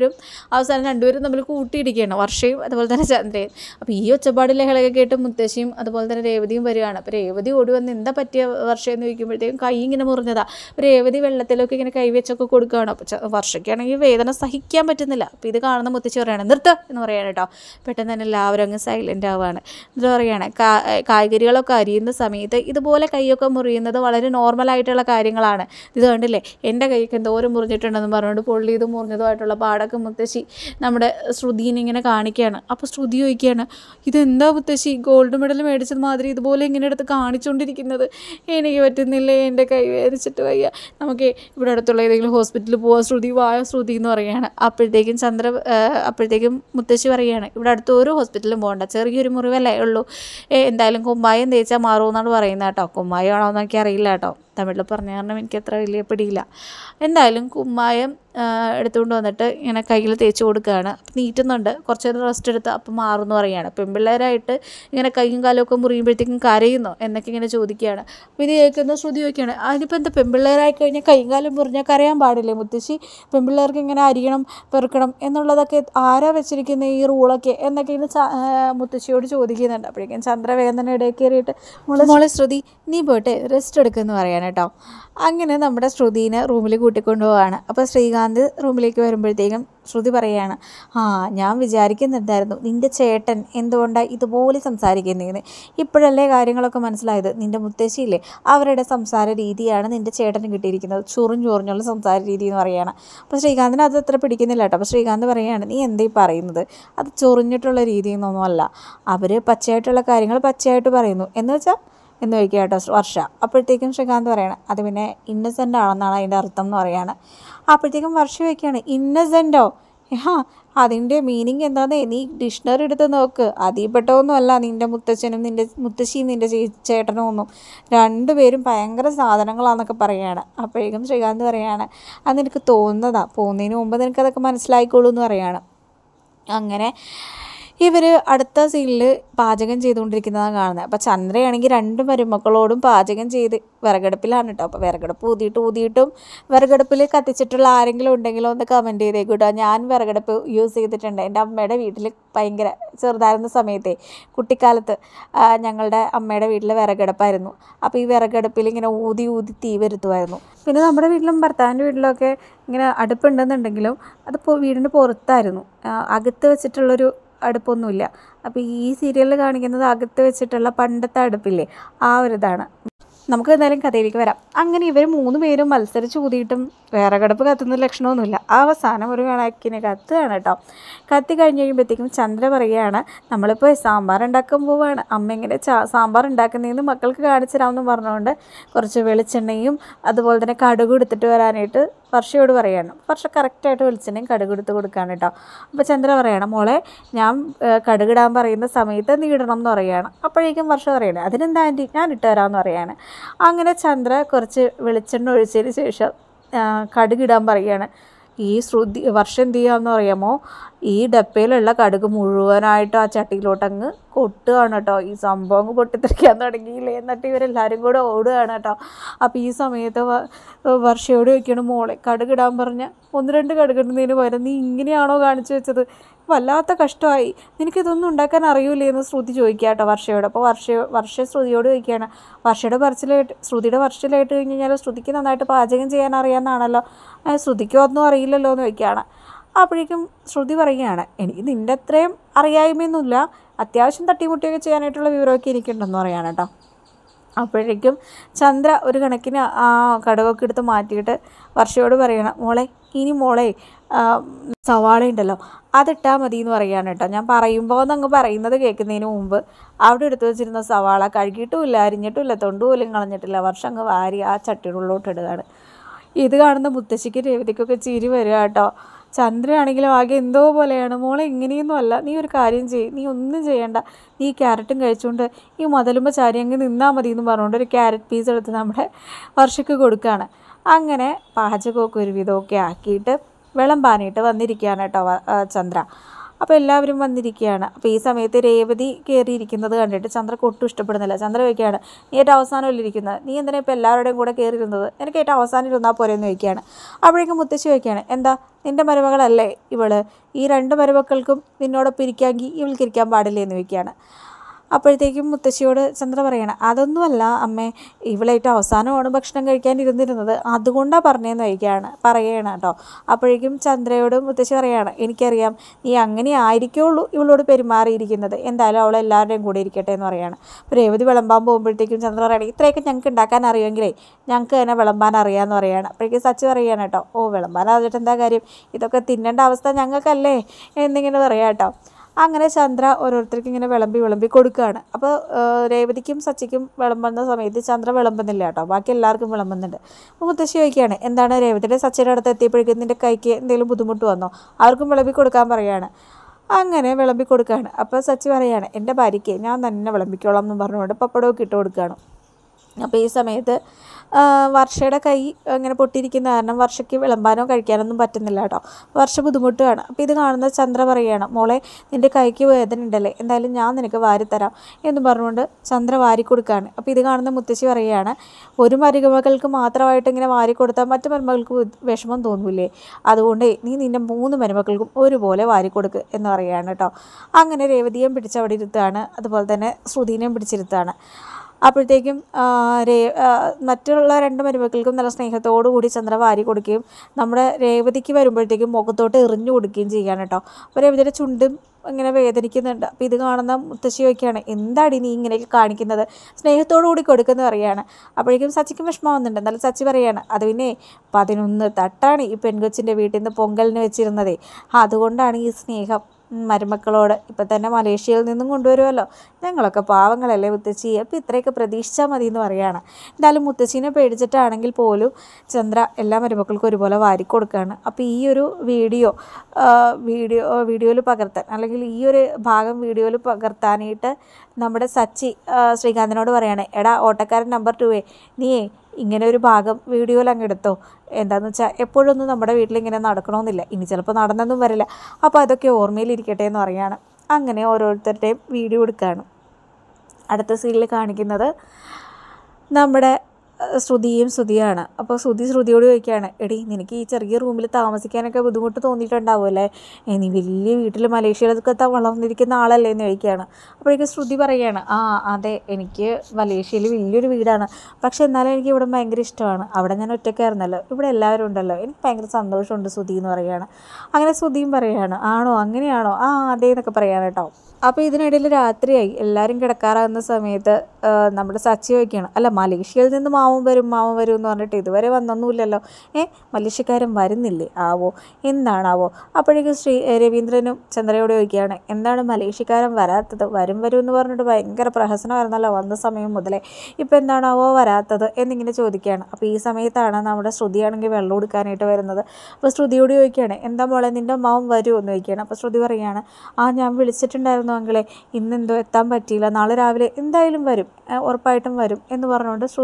അവസാനം തമ്മിൽ കൂട്ടിയിടിക്കുകയാണ്, വർഷയും അതുപോലെ തന്നെ ചന്ദ്രയും. അപ്പോൾ ഈ ഒച്ചപ്പാട് ലഹളയൊക്കെ കേട്ട് മുത്തശ്ശിയും അതുപോലെ തന്നെ രേവതിയും വരികയാണ്. അപ്പോൾ രേവതി ഓടി വന്ന് എന്താ പറ്റിയ വർഷയെന്ന് ചോദിക്കുമ്പോഴത്തേക്കും കൈ ഇങ്ങനെ മുറിഞ്ഞതാ. അപ്പോൾ രേവതി വെള്ളത്തിലൊക്കെ ഇങ്ങനെ കൈവച്ചൊക്കെ കൊടുക്കുകയാണ്. അപ്പോൾ വർഷയ്ക്കാണെങ്കിൽ വേദന സഹിക്കാൻ പറ്റുന്നില്ല. അപ്പോൾ ഇത് കാണുന്ന മുത്തശ്ശി പറയുകയാണ്, നിർത്ത് എന്ന് പറയാണ് കേട്ടോ. പെട്ടെന്ന് തന്നെ എല്ലാവരും അങ്ങ് സൈലൻ്റ് ആവുകയാണ്. എന്നിട്ട് പറയുകയാണ്, കായ്കറികളൊക്കെ അരിയുന്ന സമയത്ത് ഇതുപോലെ കൈയൊക്കെ മുറിയുന്നത് വളരെ നോർമലായിട്ടുള്ള കാര്യങ്ങളാണ്. ഇത് കണ്ടില്ലേ എൻ്റെ കൈക്ക് എന്തോരം മുറിഞ്ഞിട്ടുണ്ടെന്ന് പറഞ്ഞുകൊണ്ട് പൊള്ളിയതും മുറിഞ്ഞതുമായിട്ടുള്ള പാടൊക്കെ മുത്തശ്ശി നമ്മുടെ ശ്രുതിനെ ഇങ്ങനെ കാണിക്കുകയാണ്. അപ്പോൾ ശ്രുതി ചോദിക്കുകയാണ്, ഇതെന്താ മുത്തശ്ശി ഗോൾഡ് മെഡൽ മേടിച്ചത് മാതിരി ഇതുപോലെ ഇങ്ങനെ എടുത്ത് കാണിച്ചുകൊണ്ടിരിക്കുന്നത്, എനിക്ക് പറ്റുന്നില്ലേ, എൻ്റെ കൈ വേദനിച്ചിട്ട് വയ്യ, നമുക്ക് ഇവിടെ അടുത്തുള്ള ഏതെങ്കിലും ഹോസ്പിറ്റലിൽ പോവാം, ശ്രുതി വായ ശ്രുതി എന്ന് പറയുകയാണ്. അപ്പോഴത്തേക്കും മുത്തശ്ശി പറയുകയാണ്, ഇവിടെ അടുത്ത് ഒരു ഹോസ്പിറ്റലും പോകണ്ട, ചെറിയൊരു മുറിവല്ലേ ഉള്ളൂ, എന്തായാലും കുമ്മായം തേച്ചാൽ മാറുമെന്നാണ് പറയുന്നത് കേട്ടോ. കുമ്മായമാണോ എന്നൊക്കെ അറിയില്ല കേട്ടോ, തമിഴിൽ പറഞ്ഞ കാരണം എനിക്ക് അത്ര വലിയ പിടിയില്ല. എന്തായാലും കുമ്മായം എടുത്തുകൊണ്ട് വന്നിട്ട് ഇങ്ങനെ കയ്യിൽ തേച്ച് കൊടുക്കുകയാണ്. അപ്പം നീറ്റുന്നുണ്ട്, കുറച്ച് നേരം റെസ്റ്റ് എടുത്ത് അപ്പം മാറുമെന്ന് പറയുകയാണ്. പെൺപിള്ളേരായിട്ട് ഇങ്ങനെ കൈയും കാലമൊക്കെ മുറിയുമ്പോഴത്തേക്കും കരയുന്നോ എന്നൊക്കെ ഇങ്ങനെ ചോദിക്കുകയാണ്. അപ്പോൾ ഇത് കേൾക്കുന്ന ശ്രുതി ചോദിക്കുകയാണ്, അതിനിപ്പോൾ എന്താ പെൺപിള്ളേരായി കഴിഞ്ഞാൽ കൈയും കാലം മുറിഞ്ഞാൽ കരയാൻ പാടില്ലേ മുത്തശ്ശി, പെൺപിള്ളേർക്ക് ഇങ്ങനെ അരിയണം പെറുക്കണം എന്നുള്ളതൊക്കെ ആരാ വെച്ചിരിക്കുന്ന ഈ റൂളൊക്കെ എന്നൊക്കെ ഇങ്ങനെ മുത്തശ്ശിയോട് ചോദിക്കുന്നുണ്ട്. അപ്പോഴേക്കും ചന്ദ്രവേഗം തന്നെ ഇടയിൽ കയറിയിട്ട്, മോളെ ശ്രുതി നീ പോയിട്ട് റെസ്റ്റ് എടുക്കുമെന്ന് പറയാൻ കേട്ടോ. അങ്ങനെ നമ്മുടെ ശ്രുതിനെ റൂമിൽ കൂട്ടിക്കൊണ്ടു പോവാണ്. അപ്പോൾ ശ്രീകാന്ത് റൂമിലേക്ക് വരുമ്പോഴത്തേക്കും ശ്രുതി പറയുകയാണ്, ഞാൻ വിചാരിക്കുന്നുണ്ടായിരുന്നു നിൻ്റെ ചേട്ടൻ എന്തുകൊണ്ടാണ് ഇതുപോലെ സംസാരിക്കുന്നതെന്ന്, ഇപ്പോഴല്ലേ കാര്യങ്ങളൊക്കെ മനസ്സിലായത്, നിൻ്റെ മുത്തശ്ശിയില്ലേ അവരുടെ സംസാര രീതിയാണ് നിൻ്റെ ചേട്ടന് കിട്ടിയിരിക്കുന്നത്, ചൊറിഞ്ഞുള്ള സംസാര രീതി എന്ന് പറയുകയാണ്. അപ്പോൾ ശ്രീകാന്തിന് അത് അത്ര പിടിക്കുന്നില്ല കേട്ടോ. അപ്പോൾ ശ്രീകാന്ത് പറയുകയാണ്, നീ എന്തീ പറയുന്നത്, അത് ചൊറിഞ്ഞിട്ടുള്ള രീതിയൊന്നുമല്ല, അവർ പച്ചയായിട്ടുള്ള കാര്യങ്ങൾ പച്ചയായിട്ട് പറയുന്നു എന്ന് വെച്ചാൽ എന്ന് ചോദിക്കുക കേട്ടോ വർഷ. അപ്പോഴത്തേക്കും ശ്രീകാന്ത് പറയണം, അത് പിന്നെ ഇന്നസെൻ്റ് ആണെന്നാണ് അതിൻ്റെ അർത്ഥം എന്ന് പറയുകയാണ്. അപ്പോഴത്തേക്കും വർഷ വയ്ക്കുകയാണ്, ഇന്നസെൻ്റോ, അതിൻ്റെ മീനിങ് എന്താണെന്ന് നീ ഡിക്ഷണറി എടുത്ത് നോക്ക്, അതിൽപ്പെട്ടൊന്നും അല്ല നിൻ്റെ മുത്തച്ഛനും നിൻ്റെ മുത്തശ്ശിയും നിൻ്റെ ചേട്ടനും ഒന്നും, രണ്ടുപേരും ഭയങ്കര സാധനങ്ങളാണെന്നൊക്കെ പറയുകയാണ്. അപ്പോഴേക്കും ശ്രീകാന്ത് പറയുകയാണ്, അത് നിനക്ക് തോന്നുന്നതാണ്, പോകുന്നതിന് മുമ്പ് നിനക്കതൊക്കെ മനസ്സിലായിക്കോളൂ എന്ന് പറയുകയാണ്. അങ്ങനെ ഇവർ അടുത്ത സീനിൽ പാചകം ചെയ്തുകൊണ്ടിരിക്കുന്നതാണ് കാണുന്നത്. അപ്പോൾ ചന്ദ്രയാണെങ്കിൽ രണ്ട് മരുമക്കളോടും പാചകം ചെയ്ത് വിറകടുപ്പിലാണ് കേട്ടോ. അപ്പോൾ വിറകടുപ്പ് ഊതിയിട്ടും വിറകടുപ്പിൽ കത്തിച്ചിട്ടുള്ള ആരെങ്കിലും ഉണ്ടെങ്കിലോ ഒന്ന് കമൻറ്റ് ചെയ്തേക്കൂട്ടോ. ഞാൻ വിറകടുപ്പ് യൂസ് ചെയ്തിട്ടുണ്ട്. എൻ്റെ അമ്മയുടെ വീട്ടിൽ ഭയങ്കര ചെറുതായിരുന്ന സമയത്തെ കുട്ടിക്കാലത്ത് ഞങ്ങളുടെ അമ്മയുടെ വീട്ടിൽ വിറകടുപ്പായിരുന്നു. അപ്പോൾ ഈ വിറകടുപ്പിൽ ഇങ്ങനെ ഊതി തീ വരുത്തുമായിരുന്നു. പിന്നെ നമ്മുടെ വീട്ടിലും ഭർത്താവിൻ്റെ വീട്ടിലൊക്കെ ഇങ്ങനെ അടുപ്പുണ്ടെന്നുണ്ടെങ്കിലും അത് വീടിൻ്റെ പുറത്തായിരുന്നു, അകത്ത് വെച്ചിട്ടുള്ളൊരു അടുപ്പൊന്നുമില്ല. അപ്പോൾ ഈ സീരിയലിൽ കാണിക്കുന്നത് അകത്ത് വെച്ചിട്ടുള്ള പണ്ടത്തെ അടുപ്പില്ലേ, ആ ഒരു ഇതാണ്. നമുക്ക് എന്തായാലും കഥയിലേക്ക് വരാം. അങ്ങനെ ഇവർ 3 പേരും മത്സരിച്ച് ഊതിയിട്ടും വിറകടുപ്പ് കത്തുന്ന ലക്ഷണമൊന്നുമില്ല. അവസാനം ഒരു കണക്കിന് കത്തുകയാണ് കേട്ടോ. കത്തി കഴിഞ്ഞ് കഴിയുമ്പോഴത്തേക്കും ചന്ദ്ര പറയുകയാണ്, നമ്മളിപ്പോൾ സാമ്പാർ ഉണ്ടാക്കാൻ പോവുകയാണ്, അമ്മ എങ്ങനെ സാമ്പാർ ഉണ്ടാക്കുന്നതെന്ന് മക്കൾക്ക് കാണിച്ചു തരാമെന്ന് പറഞ്ഞുകൊണ്ട് കുറച്ച് വെളിച്ചെണ്ണയും അതുപോലെ തന്നെ കടുക് എടുത്തിട്ട് വരാനായിട്ട് വർഷയോട് പറയുകയാണ്. വർഷ കറക്റ്റായിട്ട് വെളിച്ചെണ്ണയും കടുക് എടുത്ത് കൊടുക്കുകയാണ് കേട്ടോ. അപ്പോൾ ചന്ദ്ര പറയുകയാണ്, മോളെ ഞാൻ കടുകിടാൻ പറയുന്ന സമയത്ത് നീ ഇടണം എന്ന് പറയുകയാണ്. അപ്പോഴേക്കും വർഷ പറയുകയാണ്, അതിനെന്താ ആൻറ്റി ഞാൻ ഇട്ട് തരാമെന്ന് പറയുകയാണ്. അങ്ങനെ ചന്ദ്ര കുറച്ച് വെളിച്ചെണ്ണ ഒഴിച്ചതിന് ശേഷം കടുകിടാൻ പറയുകയാണ്. ഈ വർഷം എന്ത് ചെയ്യാമെന്ന് അറിയാമോ, ഈ ഡപ്പയിലുള്ള കടുക് മുഴുവനായിട്ട് ആ ചട്ടിയിലോട്ട് അങ്ങ് കൊട്ടുകയാണ് കേട്ടോ. ഈ സംഭവം അങ്ങ് പൊട്ടിത്തെറിക്കാൻ തുടങ്ങിയില്ലേ എന്നിട്ട് ഇവരെല്ലാവരും കൂടെ ഓടുകയാണ് കേട്ടോ. അപ്പോൾ ഈ സമയത്ത് വർഷയോട് ചോദിക്കണം, മോളെ കടുകിടാൻ പറഞ്ഞ 1-2 കടുകിടുന്നതിന് പകരം നീ ഇങ്ങനെയാണോ കാണിച്ചു വെച്ചത്? വല്ലാത്ത കഷ്ടമായി, നിനക്കിതൊന്നും ഉണ്ടാക്കാൻ അറിയൂലേ എന്ന് ശ്രുതി ചോദിക്കുക കേട്ടോ വർഷയോട്. അപ്പോൾ വർഷ ശ്രുതിയോട് ചോദിക്കുകയാണ്, ശ്രുതിയുടെ വർഷയിലായിട്ട് കഴിഞ്ഞ് കഴിഞ്ഞാൽ ശ്രുതിക്ക് നന്നായിട്ട് പാചകം ചെയ്യാൻ അറിയാമെന്നാണല്ലോ, ശ്രുതിക്ക് ഒന്നും അറിയില്ലല്ലോ എന്ന് ചോദിക്കുകയാണ്. അപ്പോഴേക്കും ശ്രുതി പറയുകയാണ്, എനിക്ക് നിൻ്റെ അത്രയും അറിയായ്മയൊന്നുമില്ല, അത്യാവശ്യം തട്ടിമുട്ടിയൊക്കെ ചെയ്യാനായിട്ടുള്ള വിവരമൊക്കെ എനിക്കുണ്ടെന്ന് പറയാണ് കേട്ടോ. അപ്പോഴേക്കും ചന്ദ്ര ഒരു കണക്കിന് ആ കടുകൊക്കെ എടുത്ത് മാറ്റിയിട്ട് വർഷയോട് പറയണം, മോളെ സവാള ഉണ്ടല്ലോ അതിട്ടാൽ മതി എന്ന് പറയുകയാണ് കേട്ടോ. ഞാൻ പറയുമ്പോൾ എന്നങ്ങ് പറയുന്നത് കേൾക്കുന്നതിന് മുമ്പ് അവിടെ എടുത്തു വെച്ചിരുന്ന സവാള കഴുകിയിട്ടുമില്ല, അരിഞ്ഞിട്ടുമില്ല, തൊണ്ടുപോലും കളഞ്ഞിട്ടില്ല, വർഷം അങ്ങ് വാരി ആ ചട്ടിയുടെ ഉള്ളിലോട്ട് ഇടുകയാണ്. ഇത് കാണുന്ന മുത്തശ്ശിക്ക് രേവതിക്കൊക്കെ ചിരി വരിക കേട്ടോ. ചന്ദ്രയാണെങ്കിലും ആകെ എന്തോ പോലെയാണ്. മോളെ ഇങ്ങനെയൊന്നും അല്ല, നീ ഒരു കാര്യം ചെയ്യ്, നീ ഒന്നും ചെയ്യണ്ട, നീ ക്യാരറ്റും കഴിച്ചുകൊണ്ട് ഈ മതിലുമ്പോൾ ചാരി അങ്ങ് നിന്നാൽ മതി എന്ന് പറഞ്ഞുകൊണ്ട് ഒരു ക്യാരറ്റ് പീസ് എടുത്ത് നമ്മുടെ വർഷയ്ക്ക് കൊടുക്കുകയാണ്. അങ്ങനെ പാചകമൊക്കെ ഒരുവിധമൊക്കെ ആക്കിയിട്ട് വിളമ്പാനായിട്ട് വന്നിരിക്കുകയാണ് കേട്ടോ ചന്ദ്ര. അപ്പോൾ എല്ലാവരും വന്നിരിക്കുകയാണ്. അപ്പോൾ ഈ സമയത്ത് രേവതി കയറിയിരിക്കുന്നത് കണ്ടിട്ട് ചന്ദ്രക്ക് ഒട്ടും ഇഷ്ടപ്പെടുന്നില്ല. ചന്ദ്ര ചോദിക്കുകയാണ്, നീ ഏറ്റവും അവസാനമല്ലേ ഇരിക്കുന്നത്, നീ എന്തിനാ ഇപ്പോൾ എല്ലാവരുടെയും കൂടെ കയറിയിരുന്നത്, എനിക്ക് ഏറ്റവും അവസാനം ഇരുന്നാൽ പോരെ എന്ന് ചോദിക്കുകയാണ്. അപ്പോഴേക്കും മുത്തശ്ശി ചോദിക്കുകയാണ്, എന്താ നിൻ്റെ മരുമകളല്ലേ ഇവള്, ഈ 2 മരുമക്കൾക്കും നിന്നോടൊപ്പം ഇരിക്കാമെങ്കിൽ ഇവൾക്ക് ഇരിക്കാൻ പാടില്ലേ എന്ന് ചോദിക്കുകയാണ്. അപ്പോഴത്തേക്കും മുത്തശ്ശിയോട് ചന്ദ്ര പറയണം, അതൊന്നുമല്ല അമ്മേ, ഇവളായിട്ട് അവസാനമാണ് ഭക്ഷണം കഴിക്കാൻ ഇരുന്നിരുന്നത്, അതുകൊണ്ടാണ് പറഞ്ഞതെന്ന് പറയുകയാണ് കേട്ടോ. അപ്പോഴേക്കും ചന്ദ്രയോട് മുത്തശ്ശി പറയുകയാണ്, എനിക്കറിയാം നീ അങ്ങനെ ആയിരിക്കുള്ളൂ ഇവളോട് പെരുമാറിയിരിക്കുന്നത്, എന്തായാലും അവൾ എല്ലാവരുടെയും കൂടെ ഇരിക്കട്ടെ എന്ന് പറയുകയാണ്. അപ്പോൾ രേവതി വിളമ്പാൻ പോകുമ്പോഴത്തേക്കും ചന്ദ്ര പറയുകയാണ്, ഇത്രയൊക്കെ ഞങ്ങൾക്ക് ഉണ്ടാക്കാൻ അറിയുമെങ്കിലേ ഞങ്ങൾക്ക് തന്നെ വിളമ്പാൻ അറിയാമെന്ന് പറയുകയാണ്. അപ്പോഴേക്കും സച്ചി പറയുകയാണ് കേട്ടോ, വിളമ്പാൻ അറിഞ്ഞിട്ട് എന്താ കാര്യം, ഇതൊക്കെ തിന്നേണ്ട അവസ്ഥ ഞങ്ങൾക്കല്ലേ എന്നിങ്ങനെ പറയാം കേട്ടോ. അങ്ങനെ ചന്ദ്ര ഓരോരുത്തർക്കും ഇങ്ങനെ വിളമ്പി കൊടുക്കുകയാണ്. അപ്പോൾ രേവതിക്കും സച്ചിക്കും വിളമ്പുന്ന സമയത്ത് ചന്ദ്ര വിളമ്പുന്നില്ല കേട്ടോ, ബാക്കി എല്ലാവർക്കും വിളമ്പുന്നുണ്ട്. അപ്പോൾ മുത്തശ്ശി ചോദിക്കുകയാണ്, എന്താണ് രേവതിയുടെ സച്ചിയുടെ അടുത്ത് എത്തിയപ്പോഴേക്കും നിൻ്റെ കൈക്ക് എന്തെങ്കിലും ബുദ്ധിമുട്ട് വന്നോ, അവർക്കും വിളമ്പി കൊടുക്കാൻ പറയുകയാണ്. അങ്ങനെ വിളമ്പി കൊടുക്കുകയാണ്. അപ്പോൾ സച്ചി പറയുകയാണ്, എൻ്റെ ഭാര്യയ്ക്ക് ഞാൻ തന്നെ വിളമ്പിക്കോളാം എന്ന് പറഞ്ഞുകൊണ്ട് പപ്പടമൊക്കെ ഇട്ട് കൊടുക്കുകയാണ്. അപ്പോൾ ഈ സമയത്ത് വർഷയുടെ കൈ ഇങ്ങനെ പൊട്ടിയിരിക്കുന്ന കാരണം വർഷയ്ക്ക് വിളമ്പാനോ കഴിക്കാനൊന്നും പറ്റുന്നില്ല കേട്ടോ. വർഷ ബുദ്ധിമുട്ടാണ്. അപ്പോൾ ഇത് കാണുന്ന ചന്ദ്ര പറയുകയാണ്, മോളെ നിൻ്റെ കൈക്ക് വേദന ഉണ്ടല്ലേ, എന്തായാലും ഞാൻ നിനക്ക് വാരിത്തരാം എന്ന് പറഞ്ഞുകൊണ്ട് ചന്ദ്ര വാരി കൊടുക്കുകയാണ്. അപ്പോൾ ഇത് കാണുന്ന മുത്തശ്ശി പറയുകയാണ്, ഒരു മരുമകൾക്ക് മാത്രമായിട്ട് ഇങ്ങനെ വാരി കൊടുത്താൽ മറ്റു മരുമകൾക്ക് വിഷമം തോന്നൂലേ, അതുകൊണ്ട് നീ നിൻ്റെ 3 മരുമക്കൾക്കും ഒരുപോലെ വാരി കൊടുക്ക് എന്ന് പറയുകയാണ് കേട്ടോ. അങ്ങനെ രേവതിയും പിടിച്ചവിടെ ഇരുത്താണ്, അതുപോലെ തന്നെ ശ്രുതിനെയും പിടിച്ചിരുത്താണ്. അപ്പോഴത്തേക്കും മറ്റുള്ള 2 മരുമക്കൾക്കും നല്ല സ്നേഹത്തോടു കൂടി ചന്ദ്ര വാരി കൊടുക്കുകയും നമ്മുടെ രേവതിക്ക് വരുമ്പോഴത്തേക്കും മുഖത്തോട്ട് എറിഞ്ഞു കൊടുക്കുകയും ചെയ്യാണ് കേട്ടോ. അപ്പോൾ രേവതിയുടെ ചുണ്ടും ഇങ്ങനെ വേദനിക്കുന്നുണ്ട്. അപ്പോൾ ഇത് കാണുന്ന മുത്തശ്ശി ചോദിക്കുകയാണ്, എന്താടി നീ ഇങ്ങനെയൊക്കെ കാണിക്കുന്നത്, സ്നേഹത്തോടു കൂടി കൊടുക്കുന്ന പറയുകയാണ്. അപ്പോഴേക്കും സച്ചിക്കും വിഷമമാവുന്നുണ്ട്. എന്നാലും സച്ചി പറയുകയാണ്, അത് പിന്നെ 11 തട്ടാണ് ഈ പെൺകൊച്ചിൻ്റെ വീട്ടിൽ നിന്ന് പൊങ്കലിന് വെച്ചിരുന്നതേ, അതുകൊണ്ടാണ് ഈ സ്നേഹം മരുമക്കളോട്. ഇപ്പം തന്നെ മലേഷ്യയിൽ നിന്നും കൊണ്ടുവരുമല്ലോ, ഞങ്ങളൊക്കെ പാവങ്ങളല്ലേ മുത്തശ്ശി, അപ്പോൾ ഇത്രയൊക്കെ പ്രതീക്ഷിച്ചാൽ മതി എന്ന് പറയുകയാണ്. എന്തായാലും മുത്തശ്ശീനെ പേടിച്ചിട്ടാണെങ്കിൽ പോലും ചന്ദ്ര എല്ലാ മരുമക്കൾക്കും ഒരുപോലെ വാരി കൊടുക്കുകയാണ്. അപ്പോൾ ഈ ഒരു വീഡിയോയിൽ പകർത്താൻ, അല്ലെങ്കിൽ ഈ ഒരു ഭാഗം വീഡിയോയിൽ പകർത്താനായിട്ട് നമ്മുടെ സച്ചി ശ്രീകാന്തിനോട് പറയുകയാണ്, എടാ ഓട്ടക്കാരൻ നമ്പർ 2 നീയേ ഇങ്ങനെ ഒരു ഭാഗം വീഡിയോയിൽ അങ്ങ് എടുത്തോ, എന്താണെന്ന് വെച്ചാൽ എപ്പോഴൊന്നും നമ്മുടെ വീട്ടിലിങ്ങനെ നടക്കണമെന്നില്ല, ഇനി ചിലപ്പോൾ നടന്നൊന്നും വരില്ല, അപ്പോൾ അതൊക്കെ ഓർമ്മയിലിരിക്കട്ടെ എന്ന് പറയുകയാണ്. അങ്ങനെ ഓരോരുത്തരുടെയും വീഡിയോ എടുക്കുകയാണ്. അടുത്ത സീനിൽ കാണിക്കുന്നത് നമ്മുടെ ശ്രുതിയാണ്. അപ്പോൾ ശ്രുതിയോട് ചോദിക്കുകയാണ്, എടി നിനക്ക് ഈ ചെറിയ റൂമിൽ താമസിക്കാനൊക്കെ ബുദ്ധിമുട്ട് തോന്നിയിട്ടുണ്ടാവുമല്ലേ, നീ വലിയ വീട്ടിൽ മലേഷ്യയിലൊക്കെ വളർന്നിരിക്കുന്ന ആളല്ലേ എന്ന് ചോദിക്കുകയാണ്. അപ്പോഴേക്കും ശ്രുതി പറയുകയാണ്, അതെ എനിക്ക് മലേഷ്യയിൽ വലിയൊരു വീടാണ്, പക്ഷെ എന്നാലും എനിക്ക് ഇവിടെ ഭയങ്കര ഇഷ്ടമാണ്, അവിടെ ഞാൻ ഒറ്റയ്ക്കായിരുന്നല്ലോ, ഇവിടെ എല്ലാവരും ഉണ്ടല്ലോ, എനിക്ക് ഭയങ്കര സന്തോഷമുണ്ട് ശ്രുതി എന്ന് പറയുകയാണ്. അങ്ങനെ ശ്രുതിയും പറയുകയാണ്, ആണോ അങ്ങനെയാണോ, അതേ എന്നൊക്കെ പറയാൻ കേട്ടോ. അപ്പോൾ ഇതിനിടയിൽ രാത്രിയായി, എല്ലാവരും കിടക്കാറാകുന്ന സമയത്ത് നമ്മുടെ സച്ചി ചോദിക്കുകയാണ്, അല്ല മലേഷ്യയിൽ നിന്ന് മാമൻ വരും എന്ന് പറഞ്ഞിട്ട് ഇതുവരെ വന്നൊന്നുമില്ലല്ലോ, മലേഷ്യക്കാരൻ വരുന്നില്ലേ എന്താണാവോ. അപ്പോഴേക്കും രവീന്ദ്രനും ചന്ദ്രയോട് ചോദിക്കുകയാണ്, എന്താണ് മലേഷ്യക്കാരൻ വരാത്തത്, വരും എന്ന് പറഞ്ഞിട്ട് ഭയങ്കര പ്രഹസനമായിരുന്നല്ലോ വന്ന സമയം മുതലേ, ഇപ്പോൾ എന്താണാവോ വരാത്തത് എന്നിങ്ങനെ ചോദിക്കുകയാണ്. അപ്പോൾ ഈ സമയത്താണ് നമ്മുടെ ശ്രുതിയാണെങ്കിൽ വെള്ളം കൊടുക്കാനായിട്ട് വരുന്നത്. അപ്പോൾ ശ്രുതിയോട് ചോദിക്കുകയാണ്, എന്താ മോളെ നിൻ്റെ അമ്മാവൻ വരുമോ എന്ന് ചോദിക്കുകയാണ്. അപ്പോൾ ശ്രുതി പറയുകയാണ്, ഞാൻ വിളിച്ചിട്ടുണ്ടായിരുന്നു അങ്കിളെ, ഇന്നെന്തോ എത്താൻ പറ്റിയില്ല, നാളെ രാവിലെ എന്തായാലും വരും, ഉറപ്പായിട്ടും വരും എന്ന് പറഞ്ഞുകൊണ്ട് ശ്രുതി പോവുകയാണ്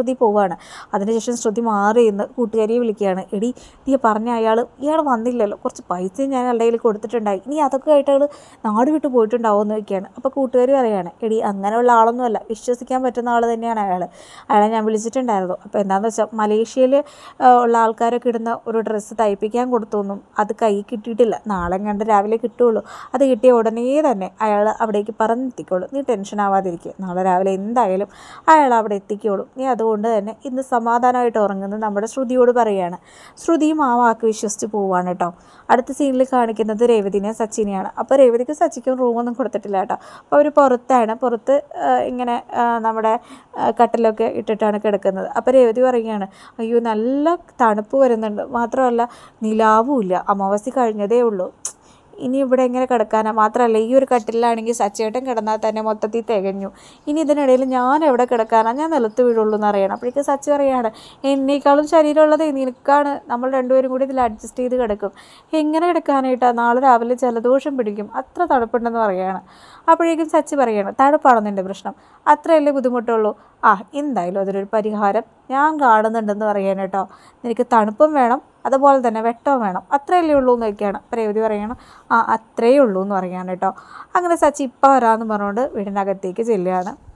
വിളിക്കുകയാണ്. അതിനുശേഷം ശ്രുതി മാറി നിന്ന് കൂട്ടുകാരിയെ വിളിക്കുകയാണ്. എടി നീ പറഞ്ഞ ഇയാൾ വന്നില്ലല്ലോ, കുറച്ച് പൈസയും ഞാൻ അയാളുടെ കയ്യിൽ കൊടുത്തിട്ടുണ്ടായി, ഇനി അതൊക്കെ ആയിട്ട് അയാൾ നാട് വിട്ട് പോയിട്ടുണ്ടാവും എന്ന് വയ്ക്കുകയാണ്. അപ്പോൾ കൂട്ടുകാരി പറയുകയാണ്, എടി അങ്ങനെയുള്ള ആളൊന്നുമല്ല, വിശ്വസിക്കാൻ പറ്റുന്ന ആൾ തന്നെയാണ് അയാളെ ഞാൻ വിളിച്ചിട്ടുണ്ടായിരുന്നു. അപ്പോൾ എന്താണെന്ന് വെച്ചാൽ മലേഷ്യയിൽ ഉള്ള ആൾക്കാരൊക്കെ ഇടുന്ന ഒരു ഡ്രസ്സ് തയ്പ്പിക്കാൻ കൊടുത്തൊന്നും അത് കൈ കിട്ടിയിട്ടില്ല, നാളെ കണ്ട് രാവിലെ കിട്ടുള്ളൂ. അത് കിട്ടിയ ഉടനെ തന്നെ അയാൾ അവിടേക്ക് പറഞ്ഞെത്തിക്കോളൂ, നീ ടെൻഷൻ ആവാതിരിക്കുക, നാളെ രാവിലെ എന്തായാലും അയാൾ അവിടെ എത്തിക്കോളും, നീ അതുകൊണ്ട് തന്നെ ഇന്ന് സമാധാനമായിട്ട് ഉറങ്ങുന്നത് നമ്മുടെ ശ്രുതിയോട് പറയുകയാണ്. ശ്രുതിയും ആ വാക്ക് വിശ്വസിച്ച് പോവുകയാണ് കേട്ടോ. അടുത്ത സീനിൽ കാണിക്കുന്നത് രേവതിനെയും സച്ചിനെയാണ്. അപ്പോൾ രേവതിക്ക് സച്ചിക്കും റൂമൊന്നും കൊടുത്തിട്ടില്ല കേട്ടോ. അപ്പോൾ അവർ പുറത്ത് ഇങ്ങനെ നമ്മുടെ കട്ടിലൊക്കെ ഇട്ടിട്ടാണ് കിടക്കുന്നത്. അപ്പോൾ രേവതി പറയുകയാണ്, അയ്യോ നല്ല തണുപ്പ് വരുന്നുണ്ട്, മാത്രമല്ല നിലാവും ഇല്ല, അമാവാസി കഴിഞ്ഞതേ ഉള്ളൂ, ഇനി ഇവിടെ എങ്ങനെ കിടക്കാനാണ്, മാത്രമല്ല ഈ ഒരു കട്ടിലാണെങ്കിൽ സച്ചേട്ടൻ കിടന്നാൽ തന്നെ മൊത്തത്തിൽ തികഞ്ഞു, ഇനി ഇതിനിടയിൽ ഞാൻ എവിടെ കിടക്കാനാണ്, ഞാൻ നിലത്ത് വീഴുള്ളൂ എന്ന് അറിയണം. അപ്പോഴേക്കും സച്ചി പറയുകയാണ്, എന്നേക്കാളും ശരീരമുള്ളത് നിനക്കാണ്, നമ്മൾ രണ്ടുപേരും കൂടി ഇതിൽ അഡ്ജസ്റ്റ് ചെയ്ത് കിടക്കും, എങ്ങനെ കിടക്കാനായിട്ടാണ്, നാളെ രാവിലെ ജലദോഷം പിടിക്കും, അത്ര തണുപ്പുണ്ടെന്ന് പറയുകയാണ്. അപ്പോഴേക്കും സച്ചി പറയുകയാണ്, തണുപ്പാണെന്ന് എൻ്റെ പ്രശ്നം, അത്രയല്ലേ ബുദ്ധിമുട്ടുള്ളൂ, എന്തായാലും അതിനൊരു പരിഹാരം ഞാൻ കാണുന്നുണ്ടെന്ന് പറയാൻ കേട്ടോ, നിനക്ക് തണുപ്പും വേണം അതുപോലെ തന്നെ വെട്ടവും വേണം, അത്രയല്ലേ ഉള്ളൂ എന്ന് വയ്ക്കുകയാണ്. അപ്പോൾ രേവതി പറയണം, അത്രയേ ഉള്ളൂ എന്ന് പറയാൻ കേട്ടോ. അങ്ങനെ സച്ചി ഇപ്പം വരാമെന്ന് പറഞ്ഞുകൊണ്ട് വീടിനകത്തേക്ക് ചെല്ലുകയാണ്.